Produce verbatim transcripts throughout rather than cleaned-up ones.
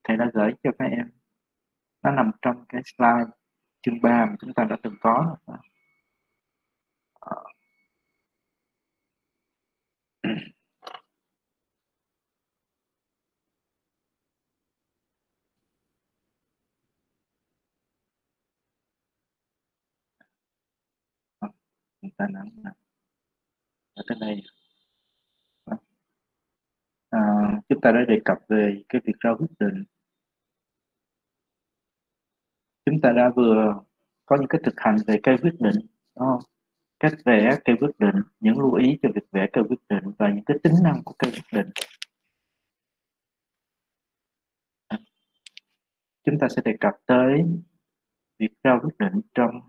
thầy đã gửi cho các em, nó nằm trong cái slide chương ba mà chúng ta đã từng có. Chúng ta nắm ở tới đây. À, chúng ta đã đề cập về cái việc ra quyết định. Chúng ta đã vừa có những cái thực hành về cây quyết định, đúng không? Cách vẽ cây quyết định, những lưu ý cho việc vẽ cây quyết định và những cái tính năng của cây quyết định. Chúng ta sẽ đề cập tới việc ra quyết định trong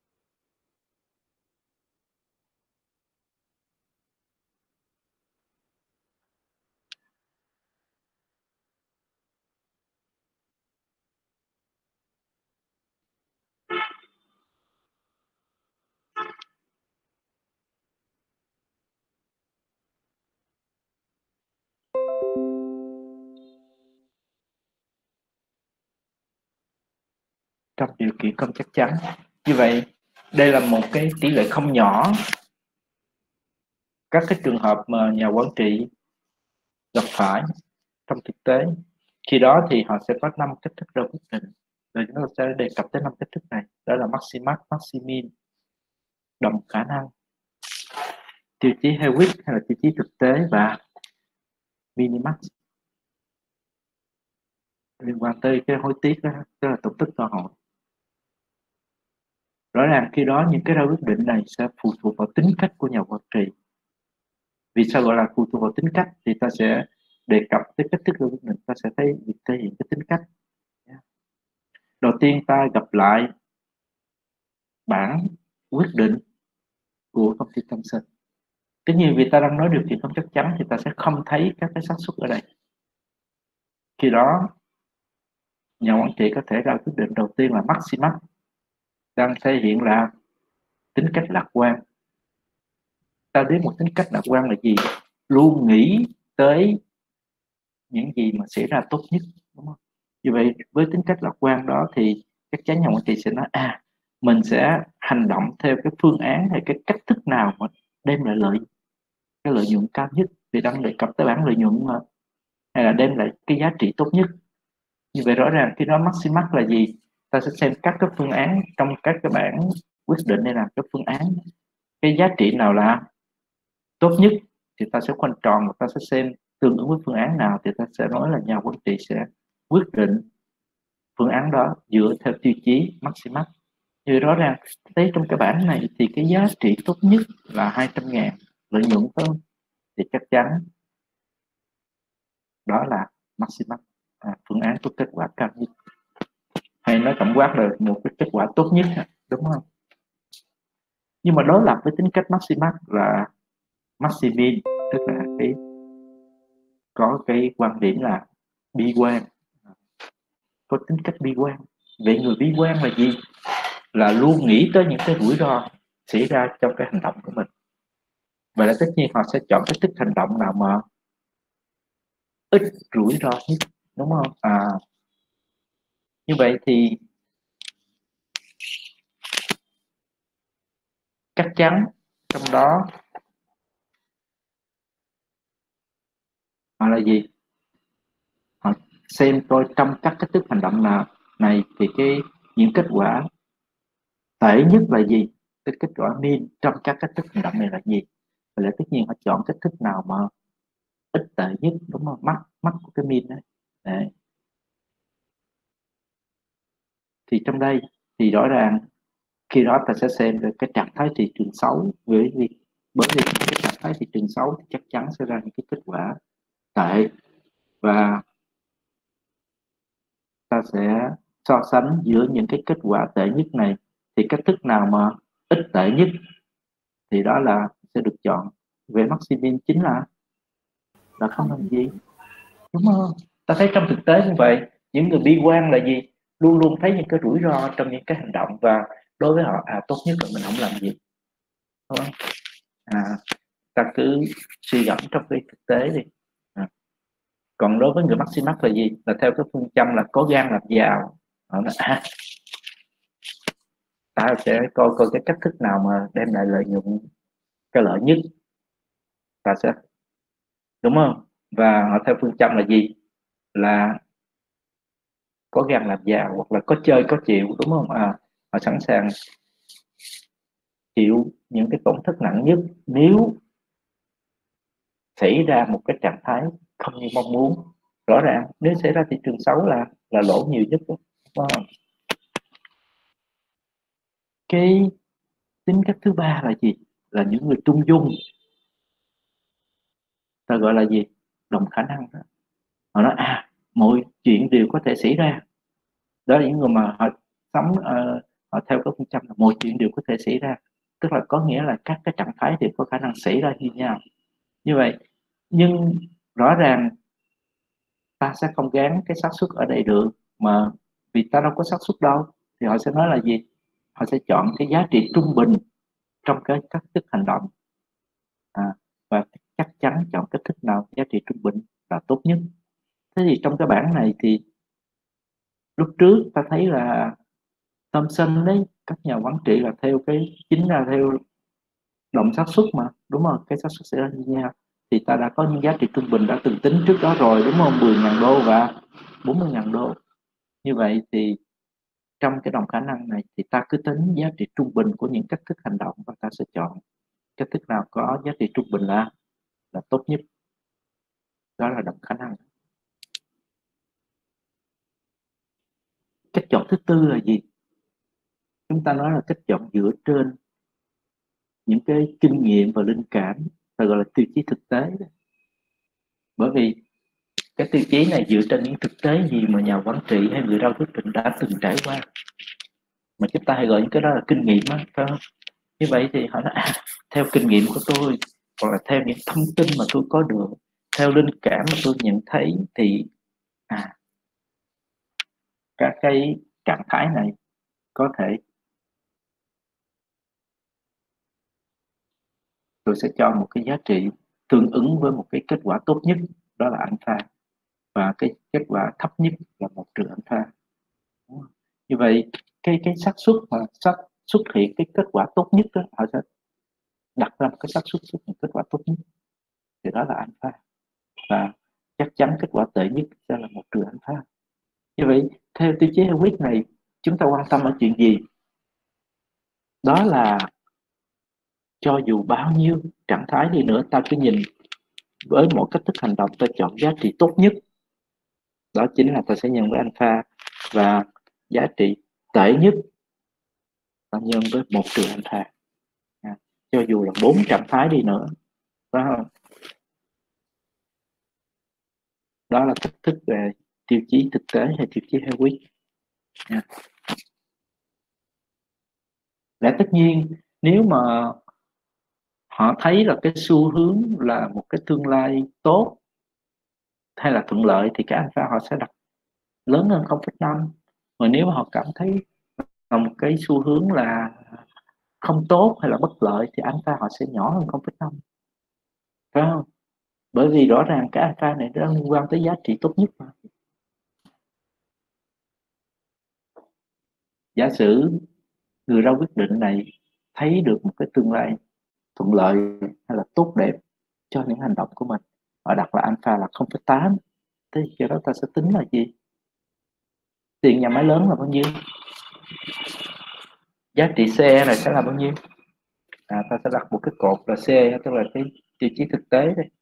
trong điều kiện không chắc chắn. Như vậy, đây là một cái tỷ lệ không nhỏ các cái trường hợp mà nhà quản trị gặp phải trong thực tế. Khi đó thì họ sẽ có năm cách thức ra quyết định. Rồi chúng ta sẽ đề cập tới năm cách thức này. Đó là Maximax, Maximin, đồng khả năng, tiêu chí Hewitt hay là tiêu chí thực tế và Minimax. Liên quan tới cái hối tiếc đó, tức là tổng tích cơ hội. Rõ ràng khi đó những cái ra quyết định này sẽ phụ thuộc vào tính cách của nhà quản trị. Vì sao gọi là phụ thuộc vào tính cách? Thì ta sẽ đề cập tới cách thức ra quyết định, ta sẽ thấy việc thể hiện cái tính cách. Đầu tiên ta gặp lại bản quyết định của công ty Tâm Sinh. Tất nhiên vì ta đang nói điều kiện không chắc chắn thì ta sẽ không thấy các cái xác suất ở đây. Khi đó nhà quản trị có thể ra quyết định đầu tiên là Maximax, đang thể hiện là tính cách lạc quan. Ta biết một tính cách lạc quan là gì? Luôn nghĩ tới những gì mà xảy ra tốt nhất, đúng không? Như vậy với tính cách lạc quan đó thì chắc chắn nhà quản trị sẽ nói à mình sẽ hành động theo cái phương án hay cái cách thức nào mà đem lại lợi cái lợi nhuận cao nhất, vì đang đề cập tới bản lợi nhuận mà, hay là đem lại cái giá trị tốt nhất. Như vậy rõ ràng khi đó Maximax là gì? Ta sẽ xem các cái phương án trong các cái bản quyết định đây là cái phương án, cái giá trị nào là tốt nhất thì ta sẽ khoanh tròn và ta sẽ xem tương ứng với phương án nào thì ta sẽ nói là nhà quản trị sẽ quyết định phương án đó dựa theo tiêu chí Maximax. Như rõ ràng thấy trong cái bản này thì cái giá trị tốt nhất là hai trăm ngàn lợi nhuận hơn thì chắc chắn đó là Maximax, à, phương án có kết quả cao nhất, hay nói tổng quát là một cái kết quả tốt nhất, đúng không? Nhưng mà đối lập với tính cách Maximax là Maximin, tức là cái có cái quan điểm là bi quan, có tính cách bi quan. Vậy người bi quan là gì? Là luôn nghĩ tới những cái rủi ro xảy ra trong cái hành động của mình. Vậy là tất nhiên họ sẽ chọn cái thức hành động nào mà ít rủi ro nhất, đúng không? À, như vậy thì chắc chắn trong đó họ là gì? Họ xem coi trong các cái thức hành động nào này thì cái những kết quả tệ nhất là gì, cái kết quả min trong các cách thức hành động này là gì. Vậy là tất nhiên họ chọn cách thức nào mà ít tệ nhất, đúng không? Mắc mắc của cái min đấy. Đấy. Thì trong đây thì rõ ràng khi đó ta sẽ xem được cái trạng thái thị trường xấu, với vì bởi vì cái trạng thái thị trường xấu thì chắc chắn sẽ ra những cái kết quả tệ, và ta sẽ so sánh giữa những cái kết quả tệ nhất này thì cách thức nào mà ít tệ nhất thì đó là sẽ được chọn. Về Maximin chính là là không làm gì, đúng không? Ta thấy trong thực tế như vậy, những người bi quan là gì? Luôn luôn thấy những cái rủi ro trong những cái hành động, và đối với họ à tốt nhất là mình không làm gì, đúng không? À, ta cứ suy gẫm trong cái thực tế đi. À. Còn đối với người Maximus là gì? Là theo cái phương châm là có gan làm giàu. Họ nói, à, ta sẽ coi coi cái cách thức nào mà đem lại lợi nhuận cái lợi nhất, ta sẽ, đúng không? Và họ theo phương châm là gì? Là có gan làm giàu, hoặc là có chơi có chịu, đúng không? À, họ sẵn sàng chịu những cái tổn thất nặng nhất nếu xảy ra một cái trạng thái không như mong muốn. Rõ ràng nếu xảy ra thị trường xấu là là lỗ nhiều nhất, đúng không? Cái tính cách thứ ba là gì? Là những người trung dung. Ta gọi là gì? Đồng khả năng đó. Họ nói à, mọi chuyện đều có thể xảy ra. Đó là những người mà họ sống, uh, họ theo cái phương châm là mọi chuyện đều có thể xảy ra, tức là có nghĩa là các cái trạng thái đều có khả năng xảy ra như nhau. Như vậy, nhưng rõ ràng ta sẽ không gán cái xác suất ở đây được, mà vì ta đâu có xác suất đâu, thì họ sẽ nói là gì? Họ sẽ chọn cái giá trị trung bình trong cái cách thức hành động, à, và chắc chắn chọn cách thức nào giá trị trung bình là tốt nhất. Thế thì trong cái bảng này thì lúc trước ta thấy là Thomson đấy, các nhà quản trị là theo cái chính là theo đồng xác suất mà, đúng không? Cái xác suất sẽ ra như nhau, thì ta đã có những giá trị trung bình đã từng tính trước đó rồi, đúng không? mười nghìn đô và bốn mươi nghìn đô. Như vậy thì trong cái đồng khả năng này thì ta cứ tính giá trị trung bình của những cách thức hành động, và ta sẽ chọn cách thức nào có giá trị trung bình là là tốt nhất. Đó là đồng khả năng. Cách chọn thứ tư là gì? Chúng ta nói là cách chọn dựa trên những cái kinh nghiệm và linh cảm, ta gọi là tiêu chí thực tế. Bởi vì cái tiêu chí này dựa trên những thực tế gì mà nhà quản trị hay người ra quyết định đã từng trải qua, mà chúng ta hay gọi những cái đó là kinh nghiệm á, phải không? Như vậy thì họ nói à, theo kinh nghiệm của tôi, hoặc là theo những thông tin mà tôi có được, theo linh cảm mà tôi nhận thấy, thì à, các cái trạng thái này có thể, tôi sẽ cho một cái giá trị tương ứng với một cái kết quả tốt nhất, đó là alpha, và cái kết quả thấp nhất là một trừ alpha. Như vậy cái cái xác suất mà xác xuất hiện cái kết quả tốt nhất đó, họ sẽ đặt ra một cái xác suất xuất hiện kết quả tốt nhất, thì đó là alpha, và chắc chắn kết quả tệ nhất sẽ là một trừ alpha. Như vậy theo tiêu chí Hewitt này, chúng ta quan tâm ở chuyện gì? Đó là cho dù bao nhiêu trạng thái đi nữa, ta cứ nhìn với mỗi cách thức hành động, ta chọn giá trị tốt nhất, đó chính là ta sẽ nhân với alpha, và giá trị tệ nhất ta nhân với một trừ alpha. À, cho dù là bốn trạng thái đi nữa, phải không? Đó là cách thức về tiêu chí thực tế hay tiêu chí Hewitt. À. Lẽ tất nhiên nếu mà họ thấy là cái xu hướng là một cái tương lai tốt hay là thuận lợi, thì cái alpha họ sẽ đặt lớn hơn không phẩy năm. Mà nếu mà họ cảm thấy là một cái xu hướng là không tốt hay là bất lợi, thì alpha họ sẽ nhỏ hơn không phẩy năm, phải không? Bởi vì rõ ràng cái alpha này nó liên quan tới giá trị tốt nhất mà. Giả sử người ra quyết định này thấy được một cái tương lai thuận lợi hay là tốt đẹp cho những hành động của mình, họ đặt là alpha là không phẩy tám, thế thì đó ta sẽ tính là gì? Tiền nhà máy lớn là bao nhiêu? Giá trị xe này sẽ là bao nhiêu? À, ta sẽ đặt một cái cột là C, tức là cái tiêu chí thực tế đây.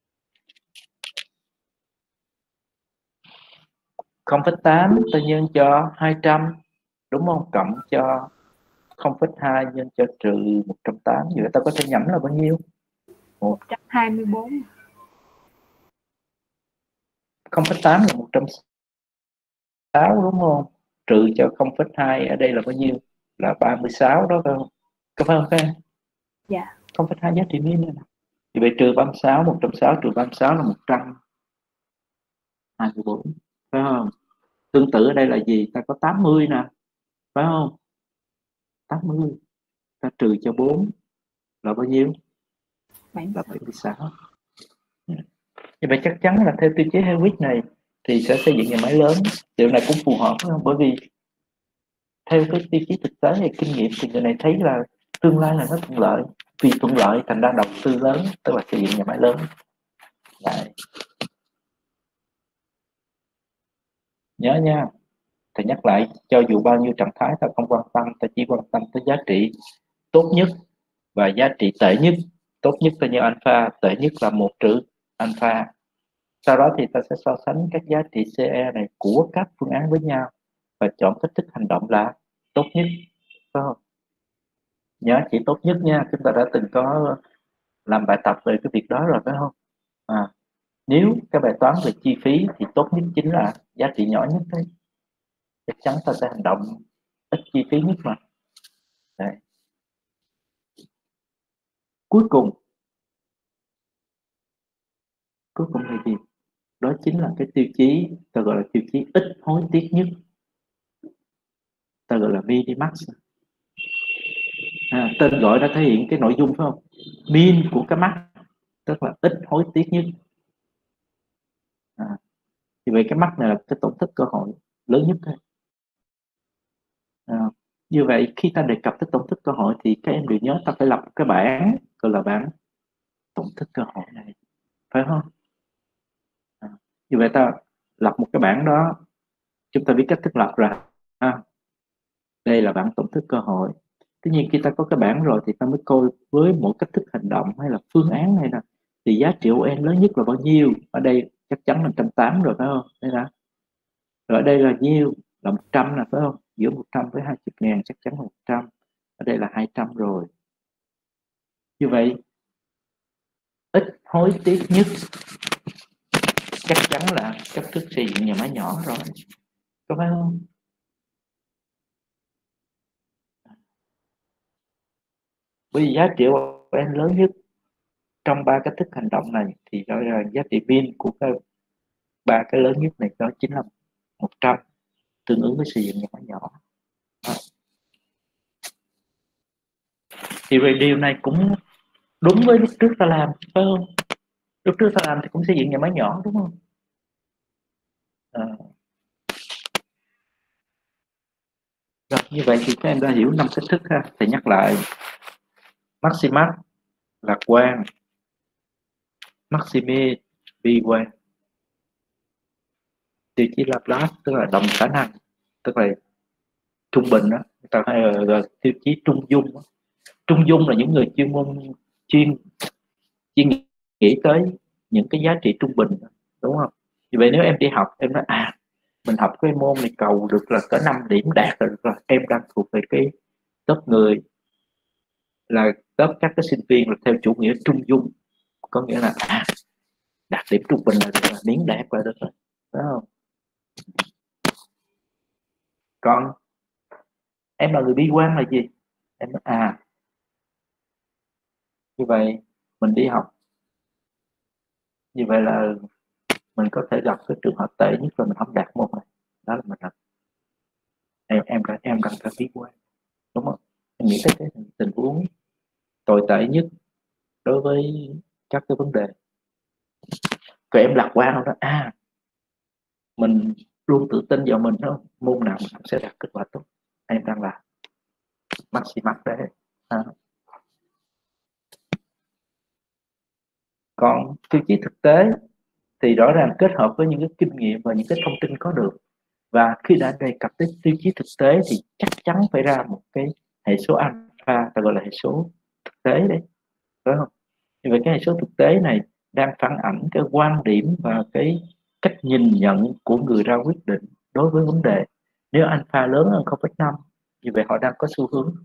không phẩy tám ta nhân cho hai trăm, đúng không? Cộng cho không phẩy hai nhân cho trừ một trăm tám mươi, vậy ta có thể nhẩm là bao nhiêu? một trăm hai mươi bốn. không phẩy tám là một trăm sáu, đúng không? Trừ cho không phẩy hai ở đây là bao nhiêu? Là ba mươi sáu đó, phải không? Có phải không các em? Dạ. không phẩy hai giá trị min này. Thì vậy trừ ba mươi sáu, một trăm sáu mươi trừ ba mươi sáu là một trăm hai mươi bốn, phải không? Tương tự ở đây là gì? Ta có tám mươi nè, phải không? tám mươi ta trừ cho bốn là bao nhiêu? Là bảy mươi sáu. Như Như vậy chắc chắn là theo tiêu chí Hewitt này thì sẽ xây dựng nhà máy lớn. Điều này cũng phù hợp không? Bởi vì theo cái tiêu chí thực tế hay kinh nghiệm thì người này thấy là tương lai là nó thuận lợi, vì thuận lợi thành ra đầu tư lớn, tức là xây dựng nhà máy lớn. Đấy. Nhớ nha, thầy nhắc lại, cho dù bao nhiêu trạng thái ta không quan tâm, ta chỉ quan tâm tới giá trị tốt nhất và giá trị tệ nhất. Tốt nhất là như alpha, tệ nhất là một trừ alpha. Sau đó thì ta sẽ so sánh các giá trị xê e này của các phương án với nhau và chọn cách thức hành động là tốt nhất. Phải không? Nhớ chỉ tốt nhất nha, chúng ta đã từng có làm bài tập về cái việc đó rồi phải không? À, nếu cái bài toán về chi phí thì tốt nhất chính là giá trị nhỏ nhất đấy. Chắc chắn ta sẽ hành động ít chi phí nhất mà. Đấy. Cuối cùng, cuối cùng là gì? Đó chính là cái tiêu chí ta gọi là tiêu chí ít hối tiếc nhất, ta gọi là minimax. À, tên gọi đã thể hiện cái nội dung phải không? Min của cái max tức là ít hối tiếc nhất. À, thì vậy cái max này là cái tổn thất cơ hội lớn nhất thôi. À, như vậy khi ta đề cập tới tổn thất cơ hội thì các em đều nhớ ta phải lập cái bảng gọi là bảng tổn thất cơ hội này, phải không? À, như vậy ta lập một cái bảng đó, chúng ta biết cách thức lập rồi. À, đây là bảng tổn thất cơ hội. Tuy nhiên khi ta có cái bảng rồi thì ta mới coi với mỗi cách thức hành động hay là phương án này nè thì giá trị o en lớn nhất là bao nhiêu. Ở đây chắc chắn là một trăm tám mươi rồi phải không? Đây là rồi, ở đây là nhiêu? Là một trăm là phải không? Giữa một trăm với hai mươi ngàn chắc chắn là một trăm. Ở đây là hai trăm rồi. Như vậy ít hối tiếc nhất chắc chắn là cách thức xây dựng nhà máy nhỏ rồi, có phải không? Bởi vì giá trị o en lớn nhất trong ba cách thức hành động này thì đó là giá trị pin của cái ba cái lớn nhất này đó chính là một trăm, tương ứng với xây dựng nhà máy nhỏ. Thì về điều này cũng đúng với lúc trước ta làm, phải không? Lúc trước ta làm thì cũng xây dựng nhà máy nhỏ đúng không? À. Rồi, như vậy thì các em đã hiểu năm cách thức ha. Thầy nhắc lại: Maximax lạc quan, Maxime bi quan, tiêu chí Laplace tức là đồng khả năng, tức là trung bình đó, ta hay là tiêu chí trung dung đó. Trung dung là những người chuyên môn chuyên chuyên nghĩ tới những cái giá trị trung bình, đúng không? Vì vậy nếu em đi học em nói à mình học cái môn này cầu được là cỡ năm điểm đạt rồi, rồi em đang thuộc về cái top người, là top các cái sinh viên là theo chủ nghĩa trung dung, có nghĩa là à, đạt điểm trung bình là được rồi, miễn đạt là được rồi, phải không? Còn em là người bi quan là gì? Em nói à như vậy mình đi học như vậy là mình có thể gặp cái trường hợp tệ nhất là mình không đạt môn này, đó là mình là em em đang em đang phải bi quan, đúng không? Em nghĩ tới cái tình huống tồi tệ nhất đối với các cái vấn đề, rồi em lạc quan không đó à mình luôn tự tin vào mình đó, môn nào mình cũng sẽ đạt kết quả tốt, em đang là maximax đấy. À. Còn tiêu chí thực tế thì rõ ràng kết hợp với những cái kinh nghiệm và những cái thông tin có được, và khi đã đề cập tới tiêu chí thực tế thì chắc chắn phải ra một cái hệ số alpha, ta gọi là hệ số thực tế đấy, phải không? Như vậy cái hệ số thực tế này đang phản ảnh cái quan điểm và cái cách nhìn nhận của người ra quyết định đối với vấn đề. Nếu alpha lớn hơn không phẩy năm, như vậy họ đang có xu hướng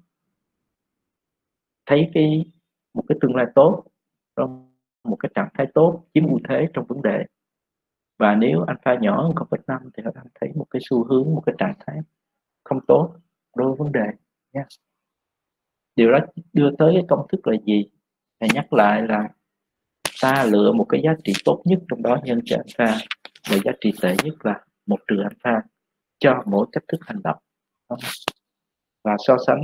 thấy cái một cái tương lai tốt, một cái trạng thái tốt, chiếm ưu thế trong vấn đề. Và nếu alpha nhỏ hơn không phẩy năm thì họ đang thấy một cái xu hướng, một cái trạng thái không tốt đối với vấn đề nha. Điều đó đưa tới cái công thức là gì? Thầy nhắc lại là ta lựa một cái giá trị tốt nhất trong đó nhân cho alpha, và giá trị tệ nhất là một trừ alpha cho mỗi cách thức hành động, và so sánh.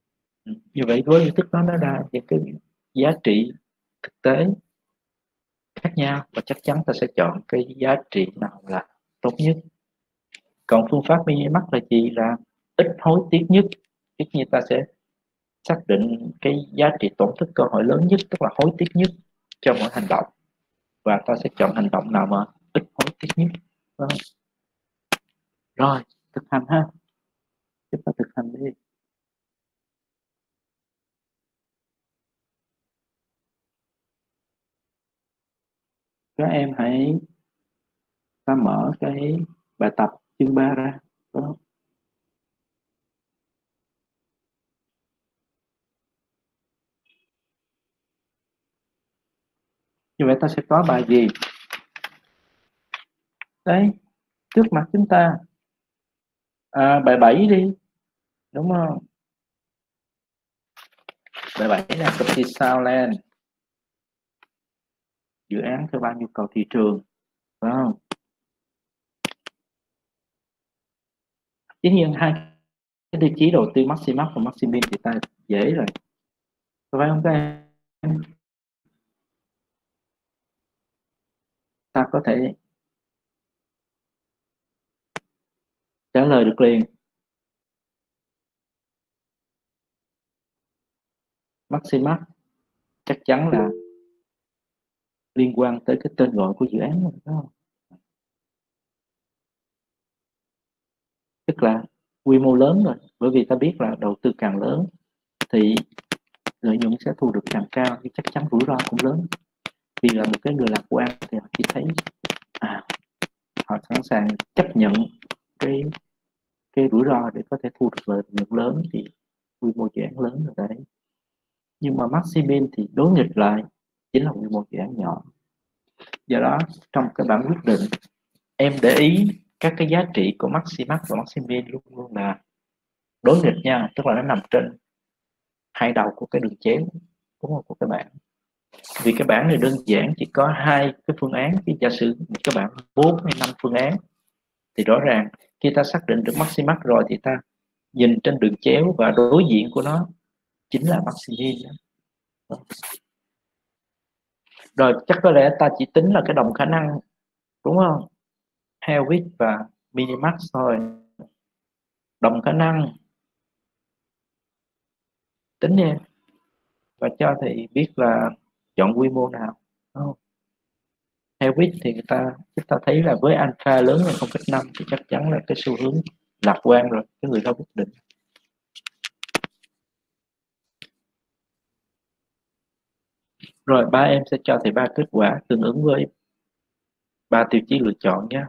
Như vậy với hình thức đó nó ra những cái giá trị thực tế, khác nhau và chắc chắn ta sẽ chọn cái giá trị nào là tốt nhất. Còn phương pháp Minimax là gì? Là ít hối tiếc nhất, tức như ta sẽ xác định cái giá trị tổn thất cơ hội lớn nhất, tức là hối tiếc nhất cho mỗi hành động, và ta sẽ chọn hành động nào mà ít hối tiếc nhất. Đó. Rồi thực hành ha, chúng ta thực hành đi. Các em hãy ta mở cái bài tập chương ba ra. Đó. Như vậy ta sẽ có bài gì? Đấy, trước mặt chúng ta. À, bài bảy đi, đúng không? Bài bảy là công ty Southland, dự án theo ba nhu cầu thị trường, phải không? Dĩ nhiên hai cái tiêu chí đầu tư Maximax và Maximin thì ta dễ rồi, phải không các em? Ta có thể trả lời được liền. Maximax chắc chắn là liên quan tới cái tên gọi của dự án rồi, phải không? Tức là quy mô lớn rồi, bởi vì ta biết là đầu tư càng lớn thì lợi nhuận sẽ thu được càng cao, nhưng chắc chắn rủi ro cũng lớn. Vì là một cái người lạc quan thì họ chỉ thấy à, họ sẵn sàng chấp nhận cái cái rủi ro để có thể thu được lợi nhuận lớn, thì quy mô dự án lớn rồi đấy. Nhưng mà Maximin thì đối nghịch lại, chính là quy mô dự án nhỏ. Do đó trong cái bản quyết định em để ý các cái giá trị của Maximax và Maximin luôn luôn là đối nghịch nha, tức là nó nằm trên hai đầu của cái đường chéo, đúng không, của các bạn. Vì cái bảng này đơn giản chỉ có hai cái phương án, khi giả sử các bạn bốn hay năm phương án thì rõ ràng khi ta xác định được Maximax rồi thì ta nhìn trên đường chéo và đối diện của nó chính là Maximin. Rồi chắc có lẽ ta chỉ tính là cái đồng khả năng, đúng không, Hewitt và Minimax thôi. Đồng khả năng tính nha, và cho thầy biết là chọn quy mô nào, đúng không? Hewitt thì người ta chúng ta thấy là với alpha lớn hơn không phẩy năm thì chắc chắn là cái xu hướng lạc quan rồi, cái người đó quyết định. Rồi ba em sẽ cho thầy ba kết quả tương ứng với ba tiêu chí lựa chọn nhé.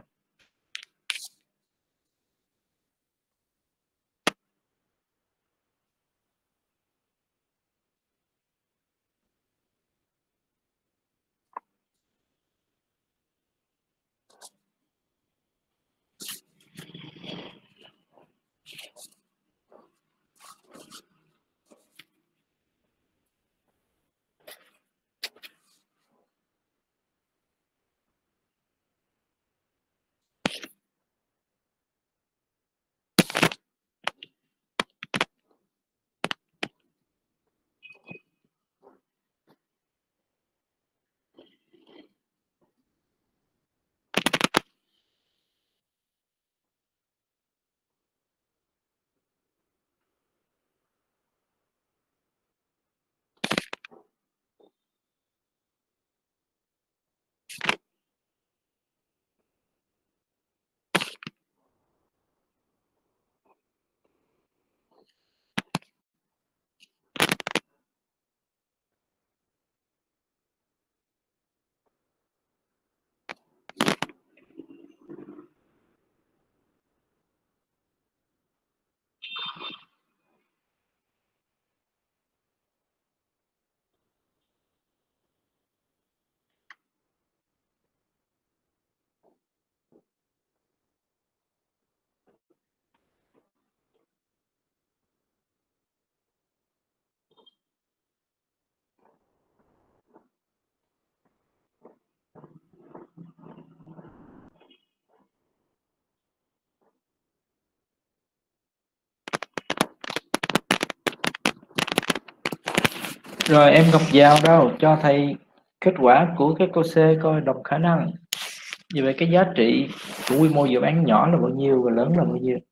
Rồi em Ngọc Giao đâu, cho thầy Kết quả của cái câu C coi đồng khả năng. Như vậy cái giá trị của quy mô dự án nhỏ là bao nhiêu và lớn là bao nhiêu?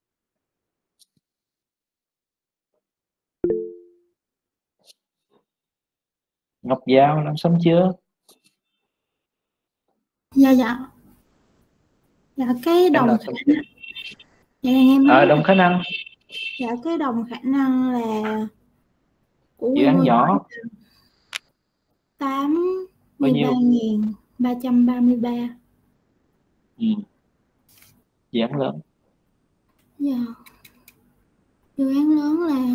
Ngọc Giao làm xong chưa? Dạ dạ. Dạ cái Em đồng làm khả xong chưa? năng. Dạ em À, nói. đồng khả năng. Dạ cái đồng khả năng là của Dự quy mô án nhỏ tám bao mươi ba nhiêu? nghìn ba trăm ba mươi ba. Ừ. Dự án lớn. Dạ. Dự án lớn là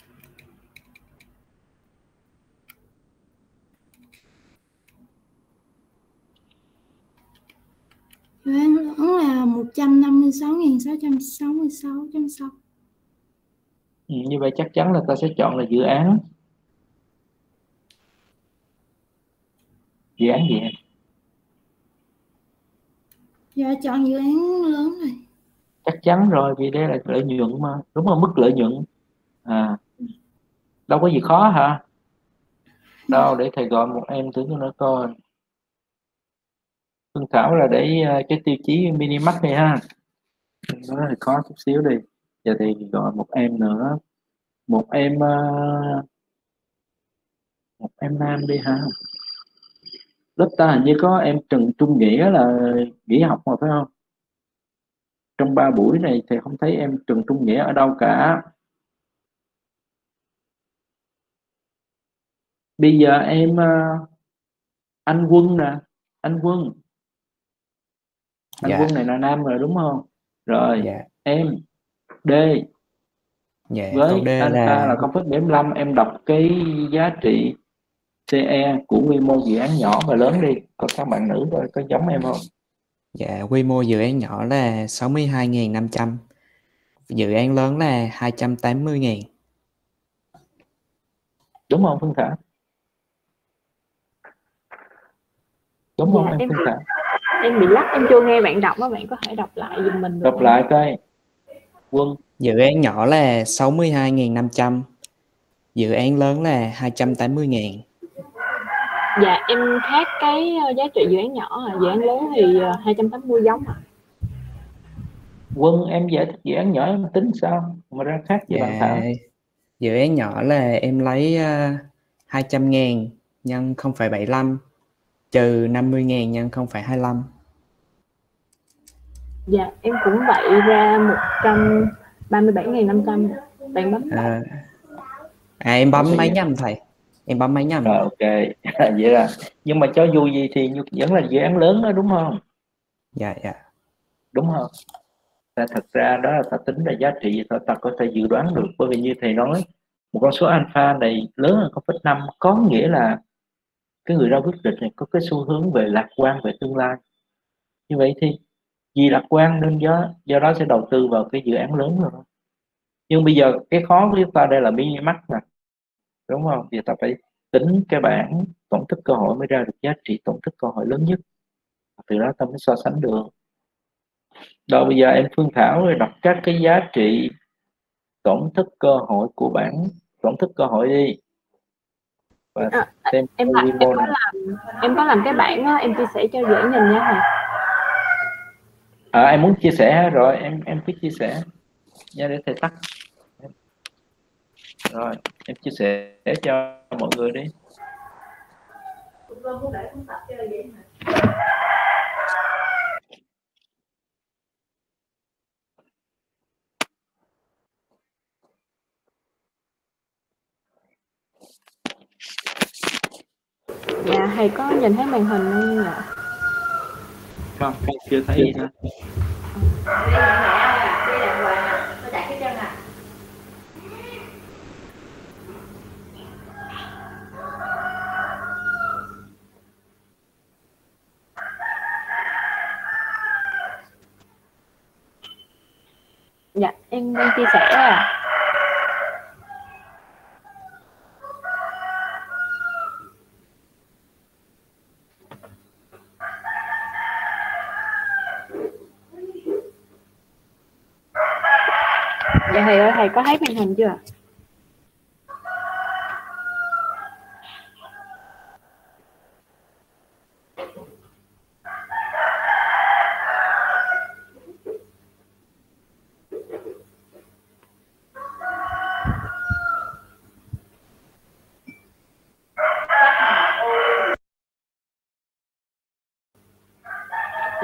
dự án lớn là một trăm năm mươi sáu nghìn sáu trăm sáu mươi sáu chấm sáu. Ừ, như vậy chắc chắn là ta sẽ chọn là dự án. Dự án gì em? Dạ chọn dự án lớn rồi. Chắc chắn rồi, vì đây là lợi nhuận mà, đúng không? Mức lợi nhuận. À, đâu có gì khó hả? Đâu, để thầy gọi một em thử cho nó coi. Phương Thảo là để uh, cái tiêu chí mini max này ha. Nó hơi khó chút xíu đi. Giờ thì gọi một em nữa. Một em uh, một em nam đi ha. Lớp ta hình như có em Trần Trung Nghĩa là nghỉ học rồi phải không? Trong ba buổi này thì không thấy em Trần Trung Nghĩa ở đâu cả. Bây giờ em uh, anh Quân nè, anh Quân. Anh Dạ, Quân này là nam rồi đúng không? Rồi, dạ, em D dạ, câu D với alpha là là không phẩy bảy mươi lăm, em đọc cái giá trị xê e của quy mô dự án nhỏ và lớn đi. Có các bạn nữ coi có giống em không? dạ, quy mô dự án nhỏ là sáu mươi hai nghìn năm trăm, dự án lớn là hai trăm tám mươi nghìn. Đúng không Phương Thảo? Đúng không Dạ em em Phương bị, Thảo? em bị lắc, em chưa nghe bạn đọc á, bạn có thể đọc lại giùm mình được Đọc không? lại coi. Quân. Dự án nhỏ là sáu mươi hai nghìn năm trăm, dự án lớn là hai trăm tám mươi nghìn. Dạ em khác cái ờ, giá trị dự án nhỏ, à. Dự án lớn thì ờ, hai trăm tám mươi giống à. Quân em giải thích dự án nhỏ em tính sao mà ra khác với bạn Dạ, Thảo? dự án nhỏ là em lấy uh, hai trăm ngàn nhân không phẩy bảy mươi lăm trừ năm mươi ngàn nhân không phẩy hai mươi lăm. Dạ em cũng vậy, ra một trăm ba mươi bảy nghìn năm trăm. Bạn bấm À, à em bấm máy Vậy. nhầm thầy, em bấm máy nhầm. Rồi ok. Vậy là nhưng mà cho dù gì thì vẫn là dự án lớn đó đúng không? Dạ, dạ, Đúng không? Ta thật ra đó là ta tính ra giá trị ta, ta có thể dự đoán được, bởi vì như thầy nói một con số alpha này lớn hơn không phẩy năm có nghĩa là cái người ra quyết định này có cái xu hướng về lạc quan về tương lai. Như vậy thì vì lạc quan nên do do đó sẽ đầu tư vào cái dự án lớn rồi. Nhưng bây giờ cái khó của chúng ta đây là mini max nè, đúng không? Thì ta phải tính cái bảng tổng thức cơ hội mới ra được giá trị tổng thức cơ hội lớn nhất, từ đó ta mới so sánh được. Rồi bây giờ em Phương Thảo rồi đọc các cái giá trị tổng thức cơ hội của bảng tổng thức cơ hội đi và à, xem em quy em mô có này. làm em có làm cái bảng á, em chia sẻ cho dễ nhìn nha thầy. À, em muốn chia sẻ rồi em em cứ chia sẻ nha để thầy tắt. Rồi em chia sẻ cho mọi người đi. Dạ thầy có nhìn thấy màn hình không ạ? Không, không chưa thấy gì nữa. Dạ em đang chia sẻ à. Dạ thầy ơi, thầy có thấy màn hình chưa?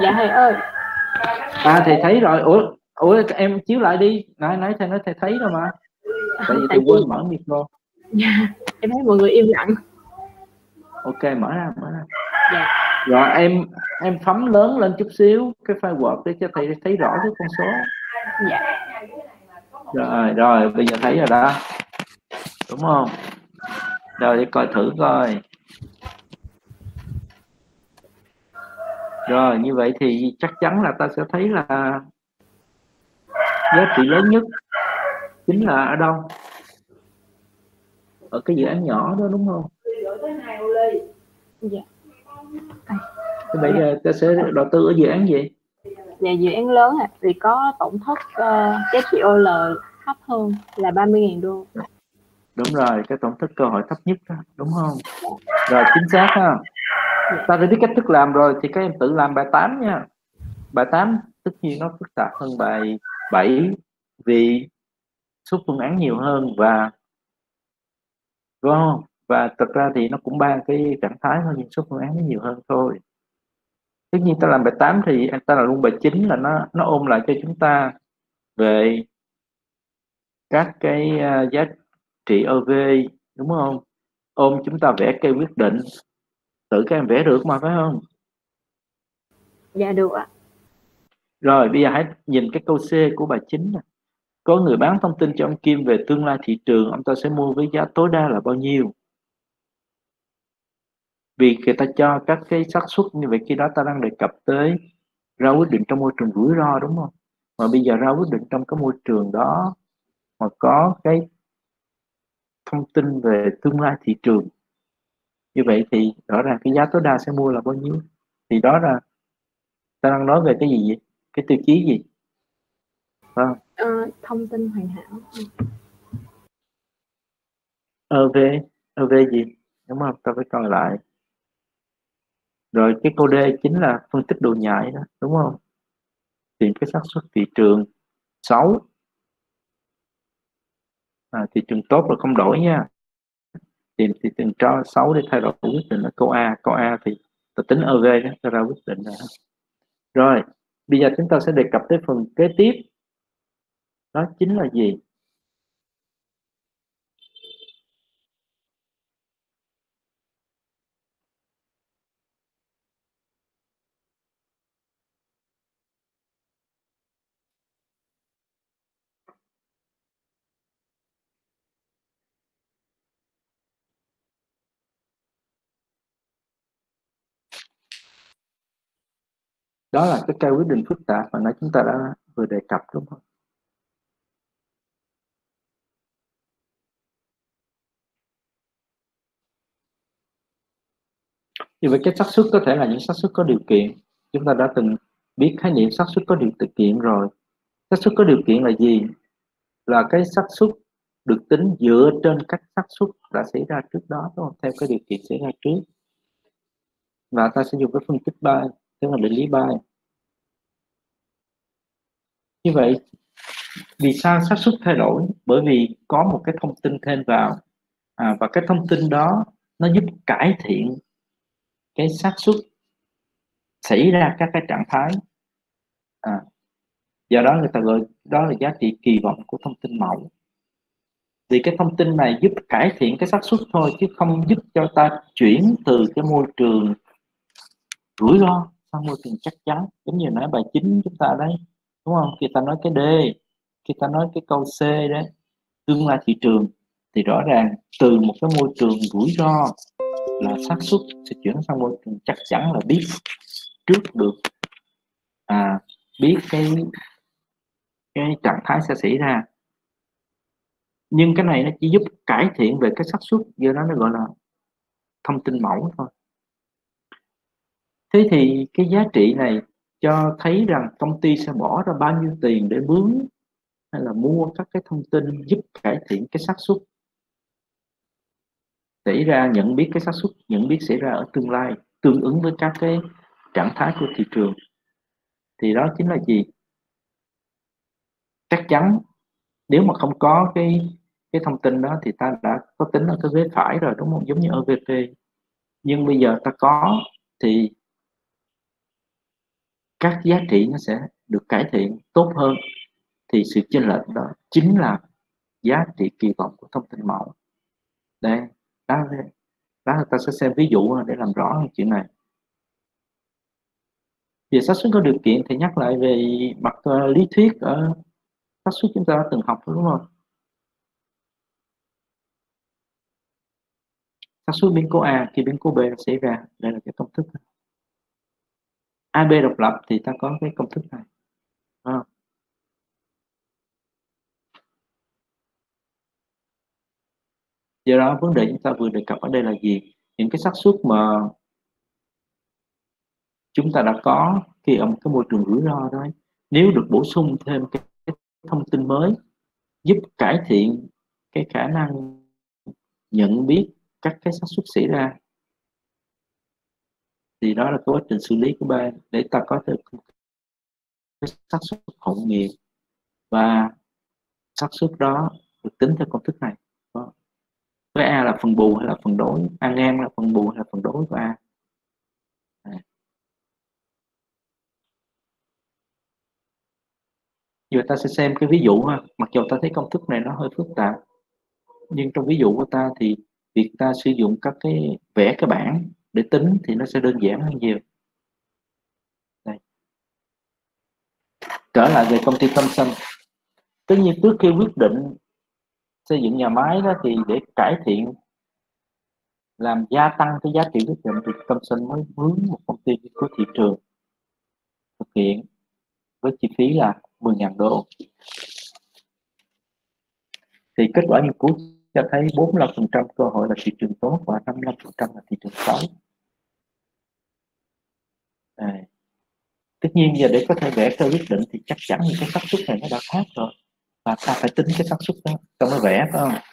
Dạ thầy ơi. À thầy thấy rồi. Ủa, ủa em chiếu lại đi. Nãy nãy thầy nói thầy thấy rồi mà. Tại vì Tại thầy quên mở micro. Em thấy mọi người im lặng. Ok, mở ra, mở ra. Dạ. Rồi em em phóng lớn lên chút xíu cái file Word để cho thầy thấy rõ cái con số. Dạ. Rồi, rồi bây giờ thấy rồi đó. Đúng không? Rồi để coi thử coi. Rồi như vậy thì chắc chắn là ta sẽ thấy là giá trị lớn nhất chính là ở đâu? Ở cái dự án nhỏ đó đúng không? Dạ. Thế bây giờ ta sẽ đầu tư ở dự án gì? Dạ dự án lớn à, vì có tổn thất uh, giá trị ô lờ thấp hơn là ba mươi nghìn đô. Đúng rồi, cái tổn thất cơ hội thấp nhất đó, đúng không? Rồi chính xác ha. Ta đã biết cách thức làm rồi thì các em tự làm bài tám nha. Bài tám tất nhiên nó phức tạp hơn bài bảy vì số phương án nhiều hơn và đúng không? Và thật ra thì nó cũng ba cái trạng thái thôi nhưng số phương án nó nhiều hơn thôi. Tất nhiên ta làm bài tám thì ta là luôn bài chín là nó nó ôm lại cho chúng ta về các cái uh, giá trị o vê đúng không? Ôm chúng ta vẽ cây quyết định, tự các em vẽ được mà phải không? Dạ được ạ. Rồi bây giờ hãy nhìn cái câu C của bài chín này. Có người bán thông tin cho ông Kim về tương lai thị trường, ông ta sẽ mua với giá tối đa là bao nhiêu? Vì người ta cho các cái xác suất như vậy, khi đó ta đang đề cập tới ra quyết định trong môi trường rủi ro đúng không? Mà bây giờ ra quyết định trong cái môi trường đó mà có cái thông tin về tương lai thị trường, như vậy thì rõ ràng cái giá tối đa sẽ mua là bao nhiêu? Thì đó là ta đang nói về cái gì vậy? Cái tiêu chí gì? Phải không? Ờ, thông tin hoàn hảo. o vê, o vê gì? Đúng không? Ta phải coi lại. Rồi cái câu D chính là phân tích độ nhạy đó, đúng không? Tìm cái xác suất thị trường xấu. À, thị trường tốt là không đổi nha. Tìm thị trường cho xấu để thay đổi quyết định ở câu A. Câu A thì ta tính o vê đó, ta ra quyết định rồi. Rồi, bây giờ chúng ta sẽ đề cập tới phần kế tiếp. Đó chính là gì? Đó là cái cây quyết định phức tạp mà nãy chúng ta đã vừa đề cập đúng không? Như vậy cái xác suất có thể là những xác suất có điều kiện. Chúng ta đã từng biết khái niệm xác suất có điều kiện rồi. Xác suất có điều kiện là gì? Là cái xác suất được tính dựa trên các xác suất đã xảy ra trước đó, đúng không? Theo cái điều kiện xảy ra trước. Và ta sẽ dùng cái phân tích bias, tức là định lý bias. Như vậy, vì sao xác suất thay đổi? Bởi vì có một cái thông tin thêm vào, à, và cái thông tin đó nó giúp cải thiện cái xác suất xảy ra các cái trạng thái. À, do đó người ta gọi đó là giá trị kỳ vọng của thông tin mẫu. Vì cái thông tin này giúp cải thiện cái xác suất thôi chứ không giúp cho ta chuyển từ cái môi trường rủi ro sang môi trường chắc chắn. Giống như nãy bài chín chúng ta đấy, đúng không? Khi ta nói cái D, khi ta nói cái câu C đấy, tương lai thị trường, thì rõ ràng từ một cái môi trường rủi ro là xác suất sẽ chuyển sang môi trường chắc chắn là biết trước được, à, biết cái cái trạng thái sẽ xảy ra. Nhưng cái này nó chỉ giúp cải thiện về cái xác suất, do đó nó gọi là thông tin mẫu thôi. Thế thì cái giá trị này cho thấy rằng công ty sẽ bỏ ra bao nhiêu tiền để mướn hay là mua các cái thông tin giúp cải thiện cái xác suất xảy ra, nhận biết cái xác suất nhận biết xảy ra ở tương lai tương ứng với các cái trạng thái của thị trường. Thì đó chính là gì? Chắc chắn nếu mà không có cái cái thông tin đó thì ta đã có tính ở cái vế phải rồi, đúng không? Giống như o vê pê. Nhưng bây giờ ta có thì các giá trị nó sẽ được cải thiện tốt hơn, thì sự chênh lệch đó chính là giá trị kỳ vọng của thông tin mẫu. Đây, đó, đó ta sẽ xem ví dụ để làm rõ chuyện này. Về xác suất có điều kiện thì nhắc lại về mặt uh, lý thuyết ở xác suất chúng ta đã từng học đúng không? Xác suất biến cố A khi biến cố B xảy ra, đây là cái công thức này. a bê độc lập thì ta có cái công thức này. À. Do đó vấn đề chúng ta vừa đề cập ở đây là gì? Những cái xác suất mà chúng ta đã có khi ở một cái môi trường rủi ro đó, nếu được bổ sung thêm cái thông tin mới giúp cải thiện cái khả năng nhận biết các cái xác suất xảy ra, thì đó là quá trình xử lý của ba để ta có thể xác suất hậu nghiệm, và xác suất đó được tính theo công thức này. Đó. Với A là phần bù hay là phần đối, A ngang là phần bù hay là phần đối của A. À. Giờ ta sẽ xem cái ví dụ ha. Mặc dù ta thấy công thức này nó hơi phức tạp, nhưng trong ví dụ của ta thì việc ta sử dụng các cái vẽ cái bảng để tính thì nó sẽ đơn giản hơn nhiều. Đây. Trở lại về công ty Thomson, tất nhiên trước khi quyết định xây dựng nhà máy đó thì để cải thiện, làm gia tăng cái giá trị quyết định thì Thomson mới mướn một công ty của thị trường thực hiện với chi phí là mười nghìn đô. Thì kết quả nghiên cứu cho thấy bốn mươi lăm phần trăm cơ hội là thị trường tốt và năm mươi lăm phần trăm là thị trường xấu. À. Tất nhiên giờ để có thể vẽ theo quyết định thì chắc chắn những cái xác suất này nó đã khác rồi, và ta phải tính cái xác suất đó ta mới vẽ, phải không?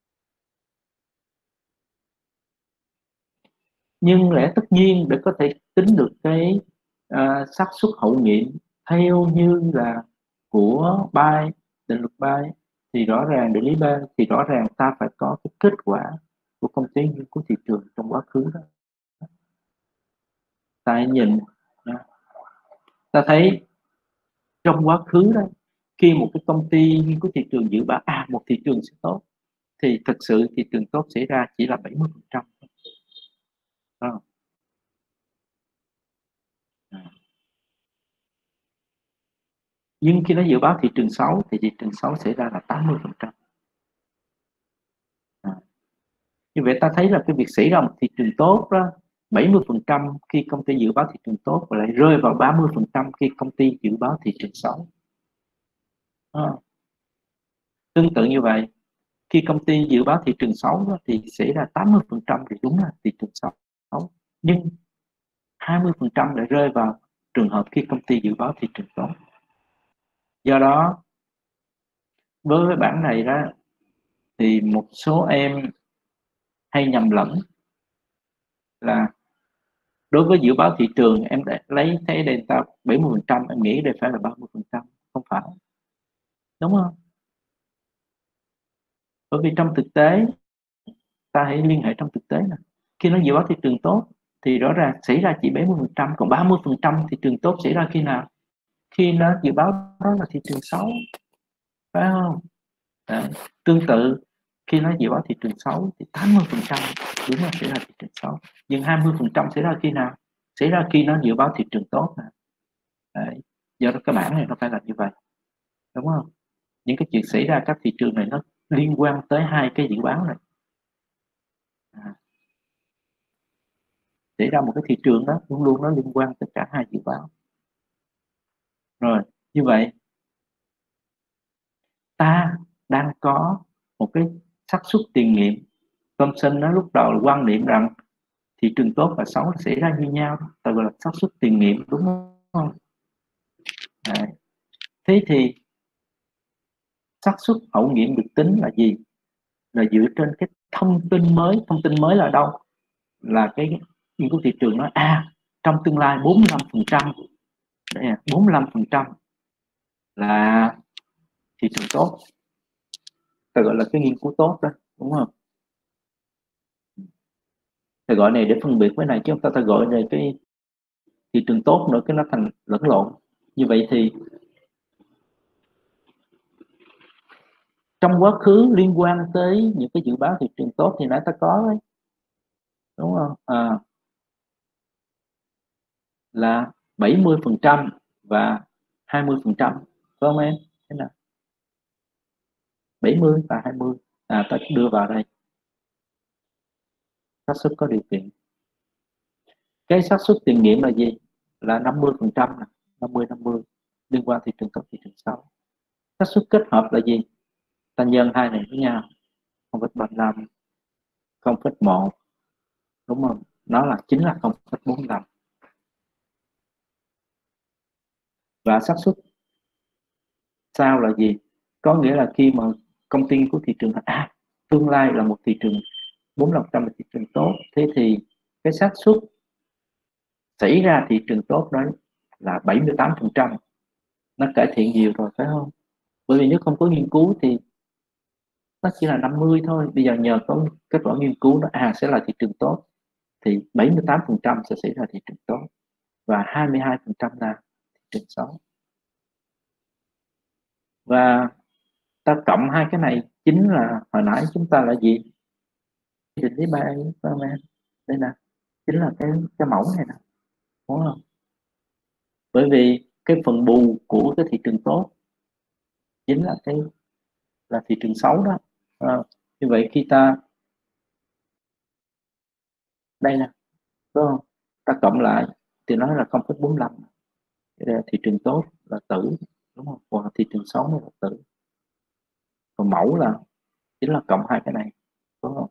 Nhưng lẽ tất nhiên để có thể tính được cái uh, xác suất hậu nghiệm theo như là của Bay, định luật Bay, thì rõ ràng định lý Bay thì rõ ràng ta phải có cái kết quả của công ty nghiên cứu thị trường trong quá khứ đó. Ta nhìn, ta thấy trong quá khứ đó, khi một cái công ty nghiên cứu thị trường dự báo à một thị trường sẽ tốt, thì thực sự thị trường tốt xảy ra chỉ là bảy mươi phần trăm. À. Nhưng khi nó dự báo thị trường xấu thì thị trường xấu xảy ra là tám mươi phần trăm. À. Như vậy ta thấy là cái việc xảy ra một thị trường tốt đó, bảy mươi phần trăm khi công ty dự báo thị trường tốt và lại rơi vào ba mươi phần trăm khi công ty dự báo thị trường xấu. À. Tương tự như vậy, khi công ty dự báo thị trường xấu đó, thì xảy ra tám mươi phần trăm thì đúng là thị trường xấu, nhưng hai mươi phần trăm lại rơi vào trường hợp khi công ty dự báo thị trường tốt. Do đó với cái bảng này đó thì một số em hay nhầm lẫn là đối với dự báo thị trường em đã lấy thấy delta bảy mươi phần trăm, em nghĩ đây phải là ba mươi phần trăm, không phải, đúng không? Bởi vì trong thực tế ta hãy liên hệ trong thực tế này, khi nó dự báo thị trường tốt thì rõ ràng xảy ra chỉ bảy mươi phần trăm, còn ba mươi phần trăm thị trường tốt xảy ra khi nào? Khi nó dự báo đó là thị trường xấu, phải không? Đấy. Tương tự khi nó dự báo thị trường xấu thì tám mươi phần trăm đúng là sẽ là thị trường xấu, nhưng hai mươi phần trăm xảy ra khi nào? Xảy ra khi nó dự báo thị trường tốt nè. Đấy. Do đó cái bảng này nó phải là như vậy, đúng không? Những cái chuyện xảy ra các thị trường này nó liên quan tới hai cái dự báo này. À. Xảy ra một cái thị trường đó luôn luôn nó liên quan tới cả hai dự báo. Rồi, như vậy ta đang có một cái xác suất tiền nghiệm. Thomson nó lúc đầu là quan niệm rằng thị trường tốt và xấu xảy ra như nhau, ta gọi là xác suất tiền nghiệm, đúng không? Đấy. Thế thì xác suất hậu nghiệm được tính là gì? Là dựa trên cái thông tin mới. Thông tin mới là đâu? Là cái nghiên cứu thị trường nói à trong tương lai bốn mươi lăm phần trăm, bốn mươi lăm phần trăm là thị trường tốt, ta gọi là cái nghiên cứu tốt đó, đúng không? Ta gọi này để phân biệt với này chứ không ta ta gọi này cái thị trường tốt nữa, cái nó thành lẫn lộn. Như vậy thì trong quá khứ liên quan tới những cái dự báo thị trường tốt thì nãy ta có đấy, đúng không? À, là bảy mươi phần trăm và hai mươi phần trăm, phải không em? Thế nào? bảy mươi và hai mươi. À, ta đưa vào đây xác suất có điều kiện. Cái xác suất tiền nhiệm là gì? Là năm mươi phần trăm, năm mươi năm mươi liên quan thị trường tốt thị trường xấu. Xác suất kết hợp là gì? Ta nhân hai này với nhau, không phẩy ba mươi lăm, không phẩy một, đúng không? Nó là chính là không phẩy bốn mươi lăm. Và xác suất sau là gì? Có nghĩa là khi mà công ty của thị trường à, tương lai là một thị trường bốn mươi lăm phần trăm là thị trường tốt, thế thì cái xác suất xảy ra thị trường tốt đó là bảy mươi tám phần trăm. Nó cải thiện nhiều rồi, phải không? Bởi vì nếu không có nghiên cứu thì nó chỉ là năm mươi thôi. Bây giờ nhờ có kết quả nghiên cứu nó à sẽ là thị trường tốt, thì bảy mươi tám phần trăm sẽ xảy ra thị trường tốt và hai mươi hai phần trăm là thị trường xấu. Và ta cộng hai cái này chính là hồi nãy chúng ta là gì? Định lý ba đây nè, chính là cái cái mẫu này nè, đúng không? Bởi vì cái phần bù của cái thị trường tốt chính là cái là thị trường xấu đó. À, như vậy khi ta đây nè, đúng không? Ta cộng lại thì nó là không phẩy bốn mươi lăm. Thị trường tốt là tử, đúng không? Còn thị trường xấu là tử. Còn mẫu là chính là cộng hai cái này, đúng không?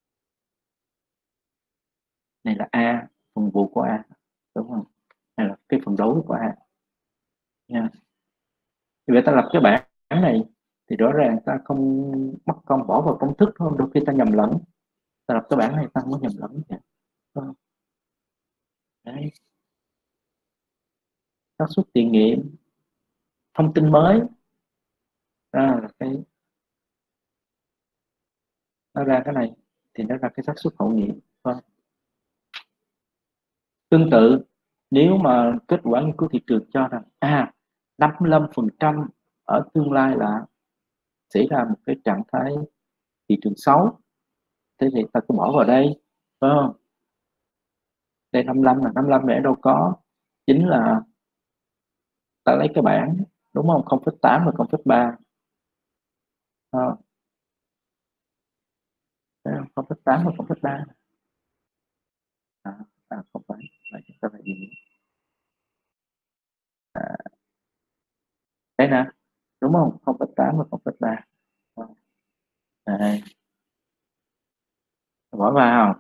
Này là A, phần bù của A, đúng không? Này là cái phần đối của A nha. Thì vậy ta lập cái bảng này thì rõ ràng ta không mất công bỏ vào công thức, không đôi khi ta nhầm lẫn. Ta lập cái bảng này ta không có nhầm lẫn vậy. Đấy. xác suất tiền nghiệm, thông tin mới ra là cái nó ra cái này thì nó ra cái xác suất hậu nghiệm. Vâng. Tương tự nếu mà kết quả nghiên cứu thị trường cho rằng à năm mươi lăm phần trăm ở tương lai là xảy ra một cái trạng thái thị trường xấu, thế thì ta cứ bỏ vào đây, phải không? Đây năm mươi lăm là năm mươi lăm để đâu có, chính là ta lấy cái bảng, đúng không? không phẩy tám và không phẩy ba. không phẩy tám và không phẩy ba. À, à, không phải, là chúng ta phải gì? À, đây nè, đúng không? không phẩy tám và không phẩy ba. Đây. Bỏ vào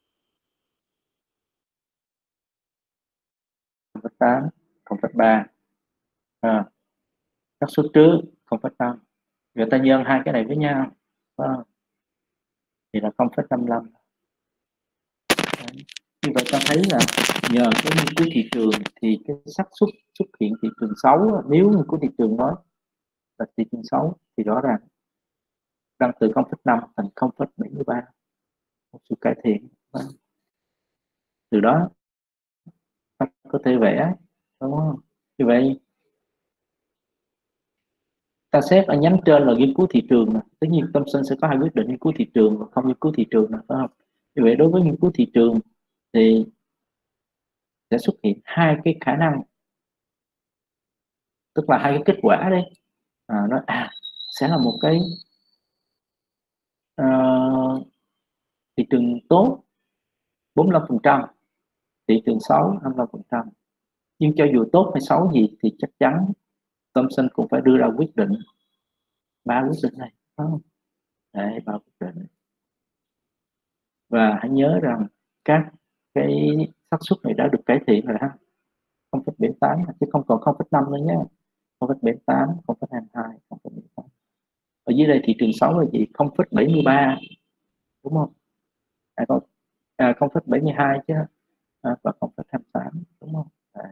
không phẩy tám, không phẩy ba. À, xác suất trước không phẩy năm. Người ta nhân hai cái này với nhau. À, thì là không phẩy năm mươi lăm. Như vậy ta thấy là nhờ cái nghiên cứu thị trường thì cái xác suất xuất hiện thị trường xấu, nếu nghiên cứu thị trường nói là thị trường xấu thì rõ ràng tăng từ không phẩy năm thành không phẩy bảy mươi ba, một sự cải thiện. Từ đó ta có thể vẽ, đúng không? Như vậy ta xét ở nhánh trên là nghiên cứu thị trường, tất nhiên Thomson sẽ có hai quyết định, nghiên cứu thị trường và không nghiên cứu thị trường, phải không? Như vậy đối với nghiên cứu thị trường thì sẽ xuất hiện hai cái khả năng, tức là hai cái kết quả đấy. À, nó à, sẽ là một cái uh, thị trường tốt bốn mươi lăm phần trăm, thị trường xấu năm mươi lăm phần trăm. Nhưng cho dù tốt hay xấu gì thì chắc chắn Thomson cũng phải đưa ra quyết định, ba quyết định này, phải không? Đấy, ba quyết định. Và hãy nhớ rằng các cái xác suất này đã được cải thiện rồi ha, không phẩy bảy tám chứ không còn không phẩy năm nữa nhé, không phẩy bảy tám, không phẩy hai mươi hai, không phẩy bảy tám. Ở dưới đây thị trường xấu là gì? không phẩy bảy mươi ba, đúng không? À, có à, không phẩy bảy mươi hai chứ, à, và không phẩy hai mươi tám, đúng không? Đấy.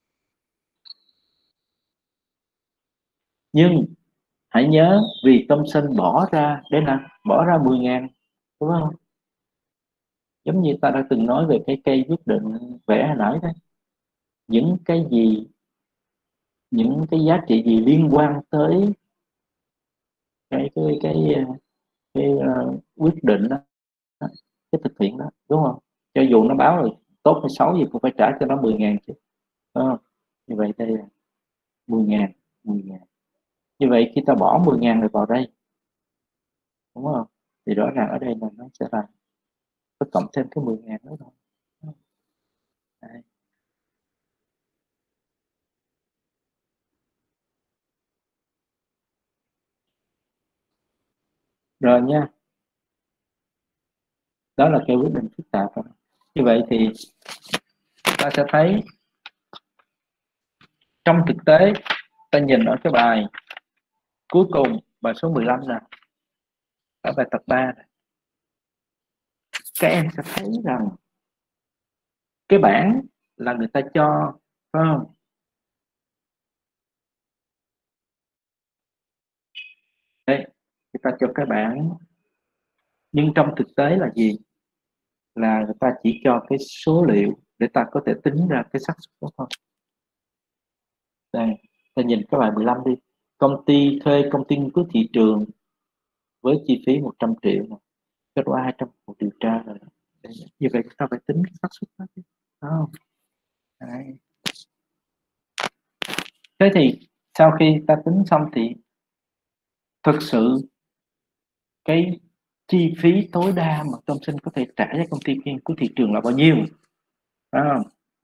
Nhưng hãy nhớ vì Thomson bỏ ra đấy là bỏ ra mười ngàn, đúng không? Giống như ta đã từng nói về cái cây quyết định vẽ hồi nãy đấy, những cái gì, những cái giá trị gì liên quan tới cái cái cái cái, cái uh, quyết định đó, cái thực hiện đó, đúng không? Cho dù nó báo là tốt hay xấu gì cũng phải trả cho nó mười ngàn chứ, đúng không? Như vậy đây là mười ngàn, mười ngàn. Như vậy khi ta bỏ mười ngàn rồi vào đây, đúng không? Thì rõ ràng ở đây là nó sẽ là có cộng thêm cái mười ngàn nữa thôi. Đây. Rồi nha, đó là cái quyết định phức tạp. Như vậy thì ta sẽ thấy trong thực tế, ta nhìn ở cái bài cuối cùng, bài số mười lăm nè, ở bài tập ba này, các em sẽ thấy rằng cái bảng là người ta cho, phải không? Đấy, người ta cho cái bảng, nhưng trong thực tế là gì? Là người ta chỉ cho cái số liệu để ta có thể tính ra cái xác suất đó thôi. Đây, ta nhìn cái bài mười lăm đi. Công ty thuê công ty nghiên cứu thị trường với chi phí một trăm triệu này. Kết quả hai trăm cuộc điều tra rồi. Đấy, như vậy chúng ta phải tính xác suất đó chứ, đúng không? Đấy. Thế thì sau khi ta tính xong thì thực sự cái chi phí tối đa mà Thomson sinh có thể trả cho công ty nghiên cứu thị trường là bao nhiêu, phải không?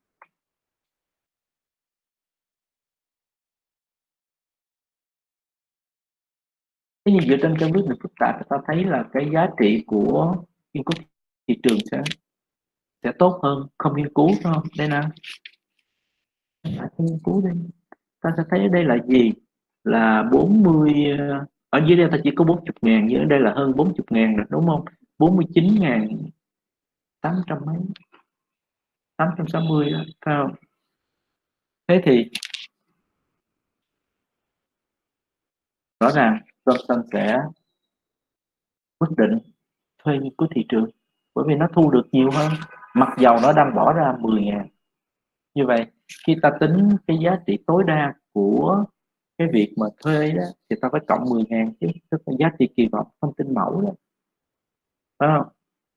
Thế nhưng dựa trên cái quyết định phức tạp, ta thấy là cái giá trị của nghiên cứu thị trường sẽ sẽ tốt hơn không nghiên cứu, phải không? Đây nè, không nghiên cứu đi, ta sẽ thấy ở đây là gì? Là bốn mươi, ở dưới đây ta chỉ có bốn mươi ngàn, dưới đây là hơn bốn mươi ngàn rồi, đúng không? bốn mươi chín ngàn tám trăm mấy, tám trăm sáu mươi đó, phải không? Thế thì rõ ràng Johnson sẽ quyết định thuê nghiên cứu thị trường, bởi vì nó thu được nhiều hơn, mặc dầu nó đang bỏ ra mười ngàn. Như vậy khi ta tính cái giá trị tối đa của cái việc mà thuê đó thì ta phải cộng mười ngàn chứ, tức là giá trị kỳ vọng thông tin mẫu đó, phải không?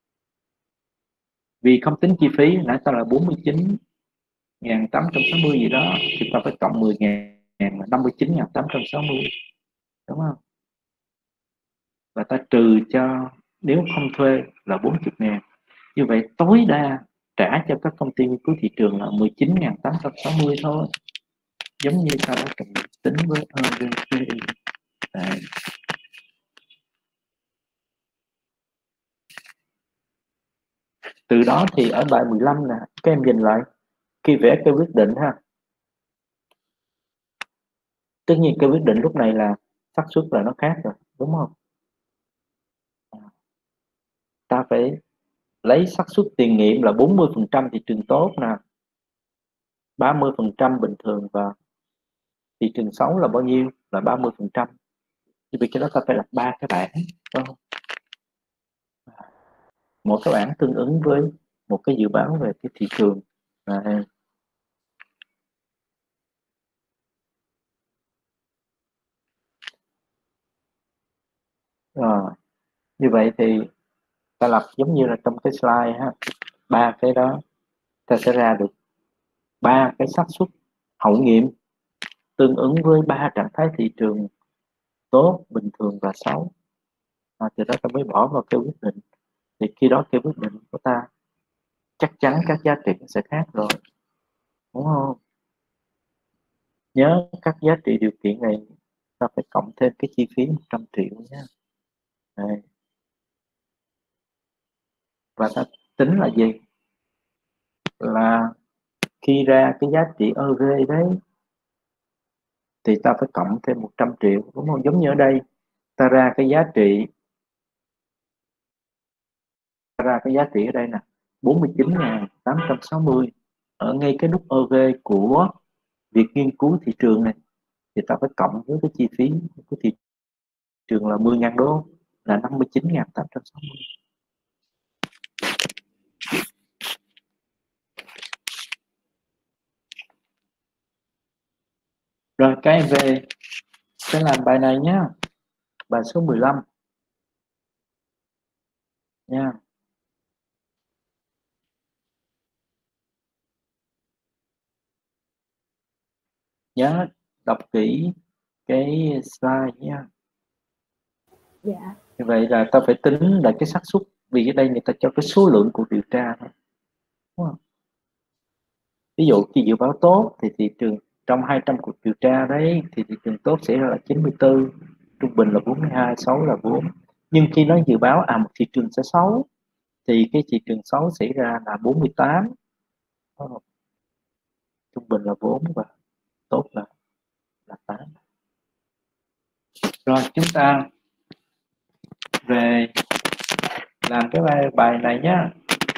Vì không tính chi phí, nãy ta là bốn mươi chín ngàn tám trăm sáu mươi gì đó, thì ta phải cộng mười ngàn là năm mươi chín ngàn tám trăm sáu mươi, đúng không? Và ta trừ cho nếu không thuê là bốn mươi ngàn. Như vậy tối đa trả cho các công ty nghiên cứu thị trường là mười chín nghìn tám trăm sáu mươi thôi, giống như ta đã từng tính với e rờ xê i. Đấy. Từ đó thì ở bài mười lăm nè, các em nhìn lại khi vẽ cái quyết định ha, tất nhiên cái quyết định lúc này là xác suất là nó khác rồi, đúng không? Ta phải lấy xác suất tiền nhiệm là bốn mươi phần trăm thị trường tốt nè, ba mươi phần trăm bình thường, và thị trường xấu là bao nhiêu? Là ba mươi phần trăm. Thì vì cái đó ta phải lập ba cái bảng, đúng không? Một cái bảng tương ứng với một cái dự báo về cái thị trường. Đấy. Rồi, như vậy thì ta lập giống như là trong cái slide ha, ba cái đó ta sẽ ra được ba cái xác suất hậu nghiệm tương ứng với ba trạng thái thị trường tốt, bình thường và xấu. À, từ đó ta mới bỏ vào cái quyết định, thì khi đó cái quyết định của ta chắc chắn các giá trị sẽ khác rồi, đúng không? Nhớ các giá trị điều kiện này ta phải cộng thêm cái chi phí một trăm triệu nhé. Đây. Và ta tính là gì? Là khi ra cái giá trị e rờ đấy thì ta phải cộng thêm một trăm triệu, đúng không? Giống như ở đây ta ra cái giá trị ta ra cái giá trị ở đây nè, bốn mươi chín nghìn tám trăm sáu mươi, ở ngay cái nút e rờ của việc nghiên cứu thị trường này, thì ta phải cộng với cái chi phí của thị trường là mười nghìn đô, là năm mươi chín nghìn tám trăm sáu mươi. Rồi các em về sẽ làm bài này nhé, bài số mười lăm nha. Nhớ đọc kỹ cái slide nha. Dạ. Như vậy là ta phải tính lại cái xác suất, vì ở đây người ta cho cái số lượng cuộc điều tra thôi, đúng không? Ví dụ khi dự báo tốt thì thị trường trong hai trăm cuộc điều tra đấy thì thị trường tốt sẽ là chín mươi tư, trung bình là bốn mươi hai, xấu là bốn. Nhưng khi nó dự báo à một thị trường sẽ xấu thì cái thị trường xấu xảy ra là bốn mươi tám, trung bình là bốn và tốt là là tám. Rồi chúng ta về làm cái bài, bài này nhé.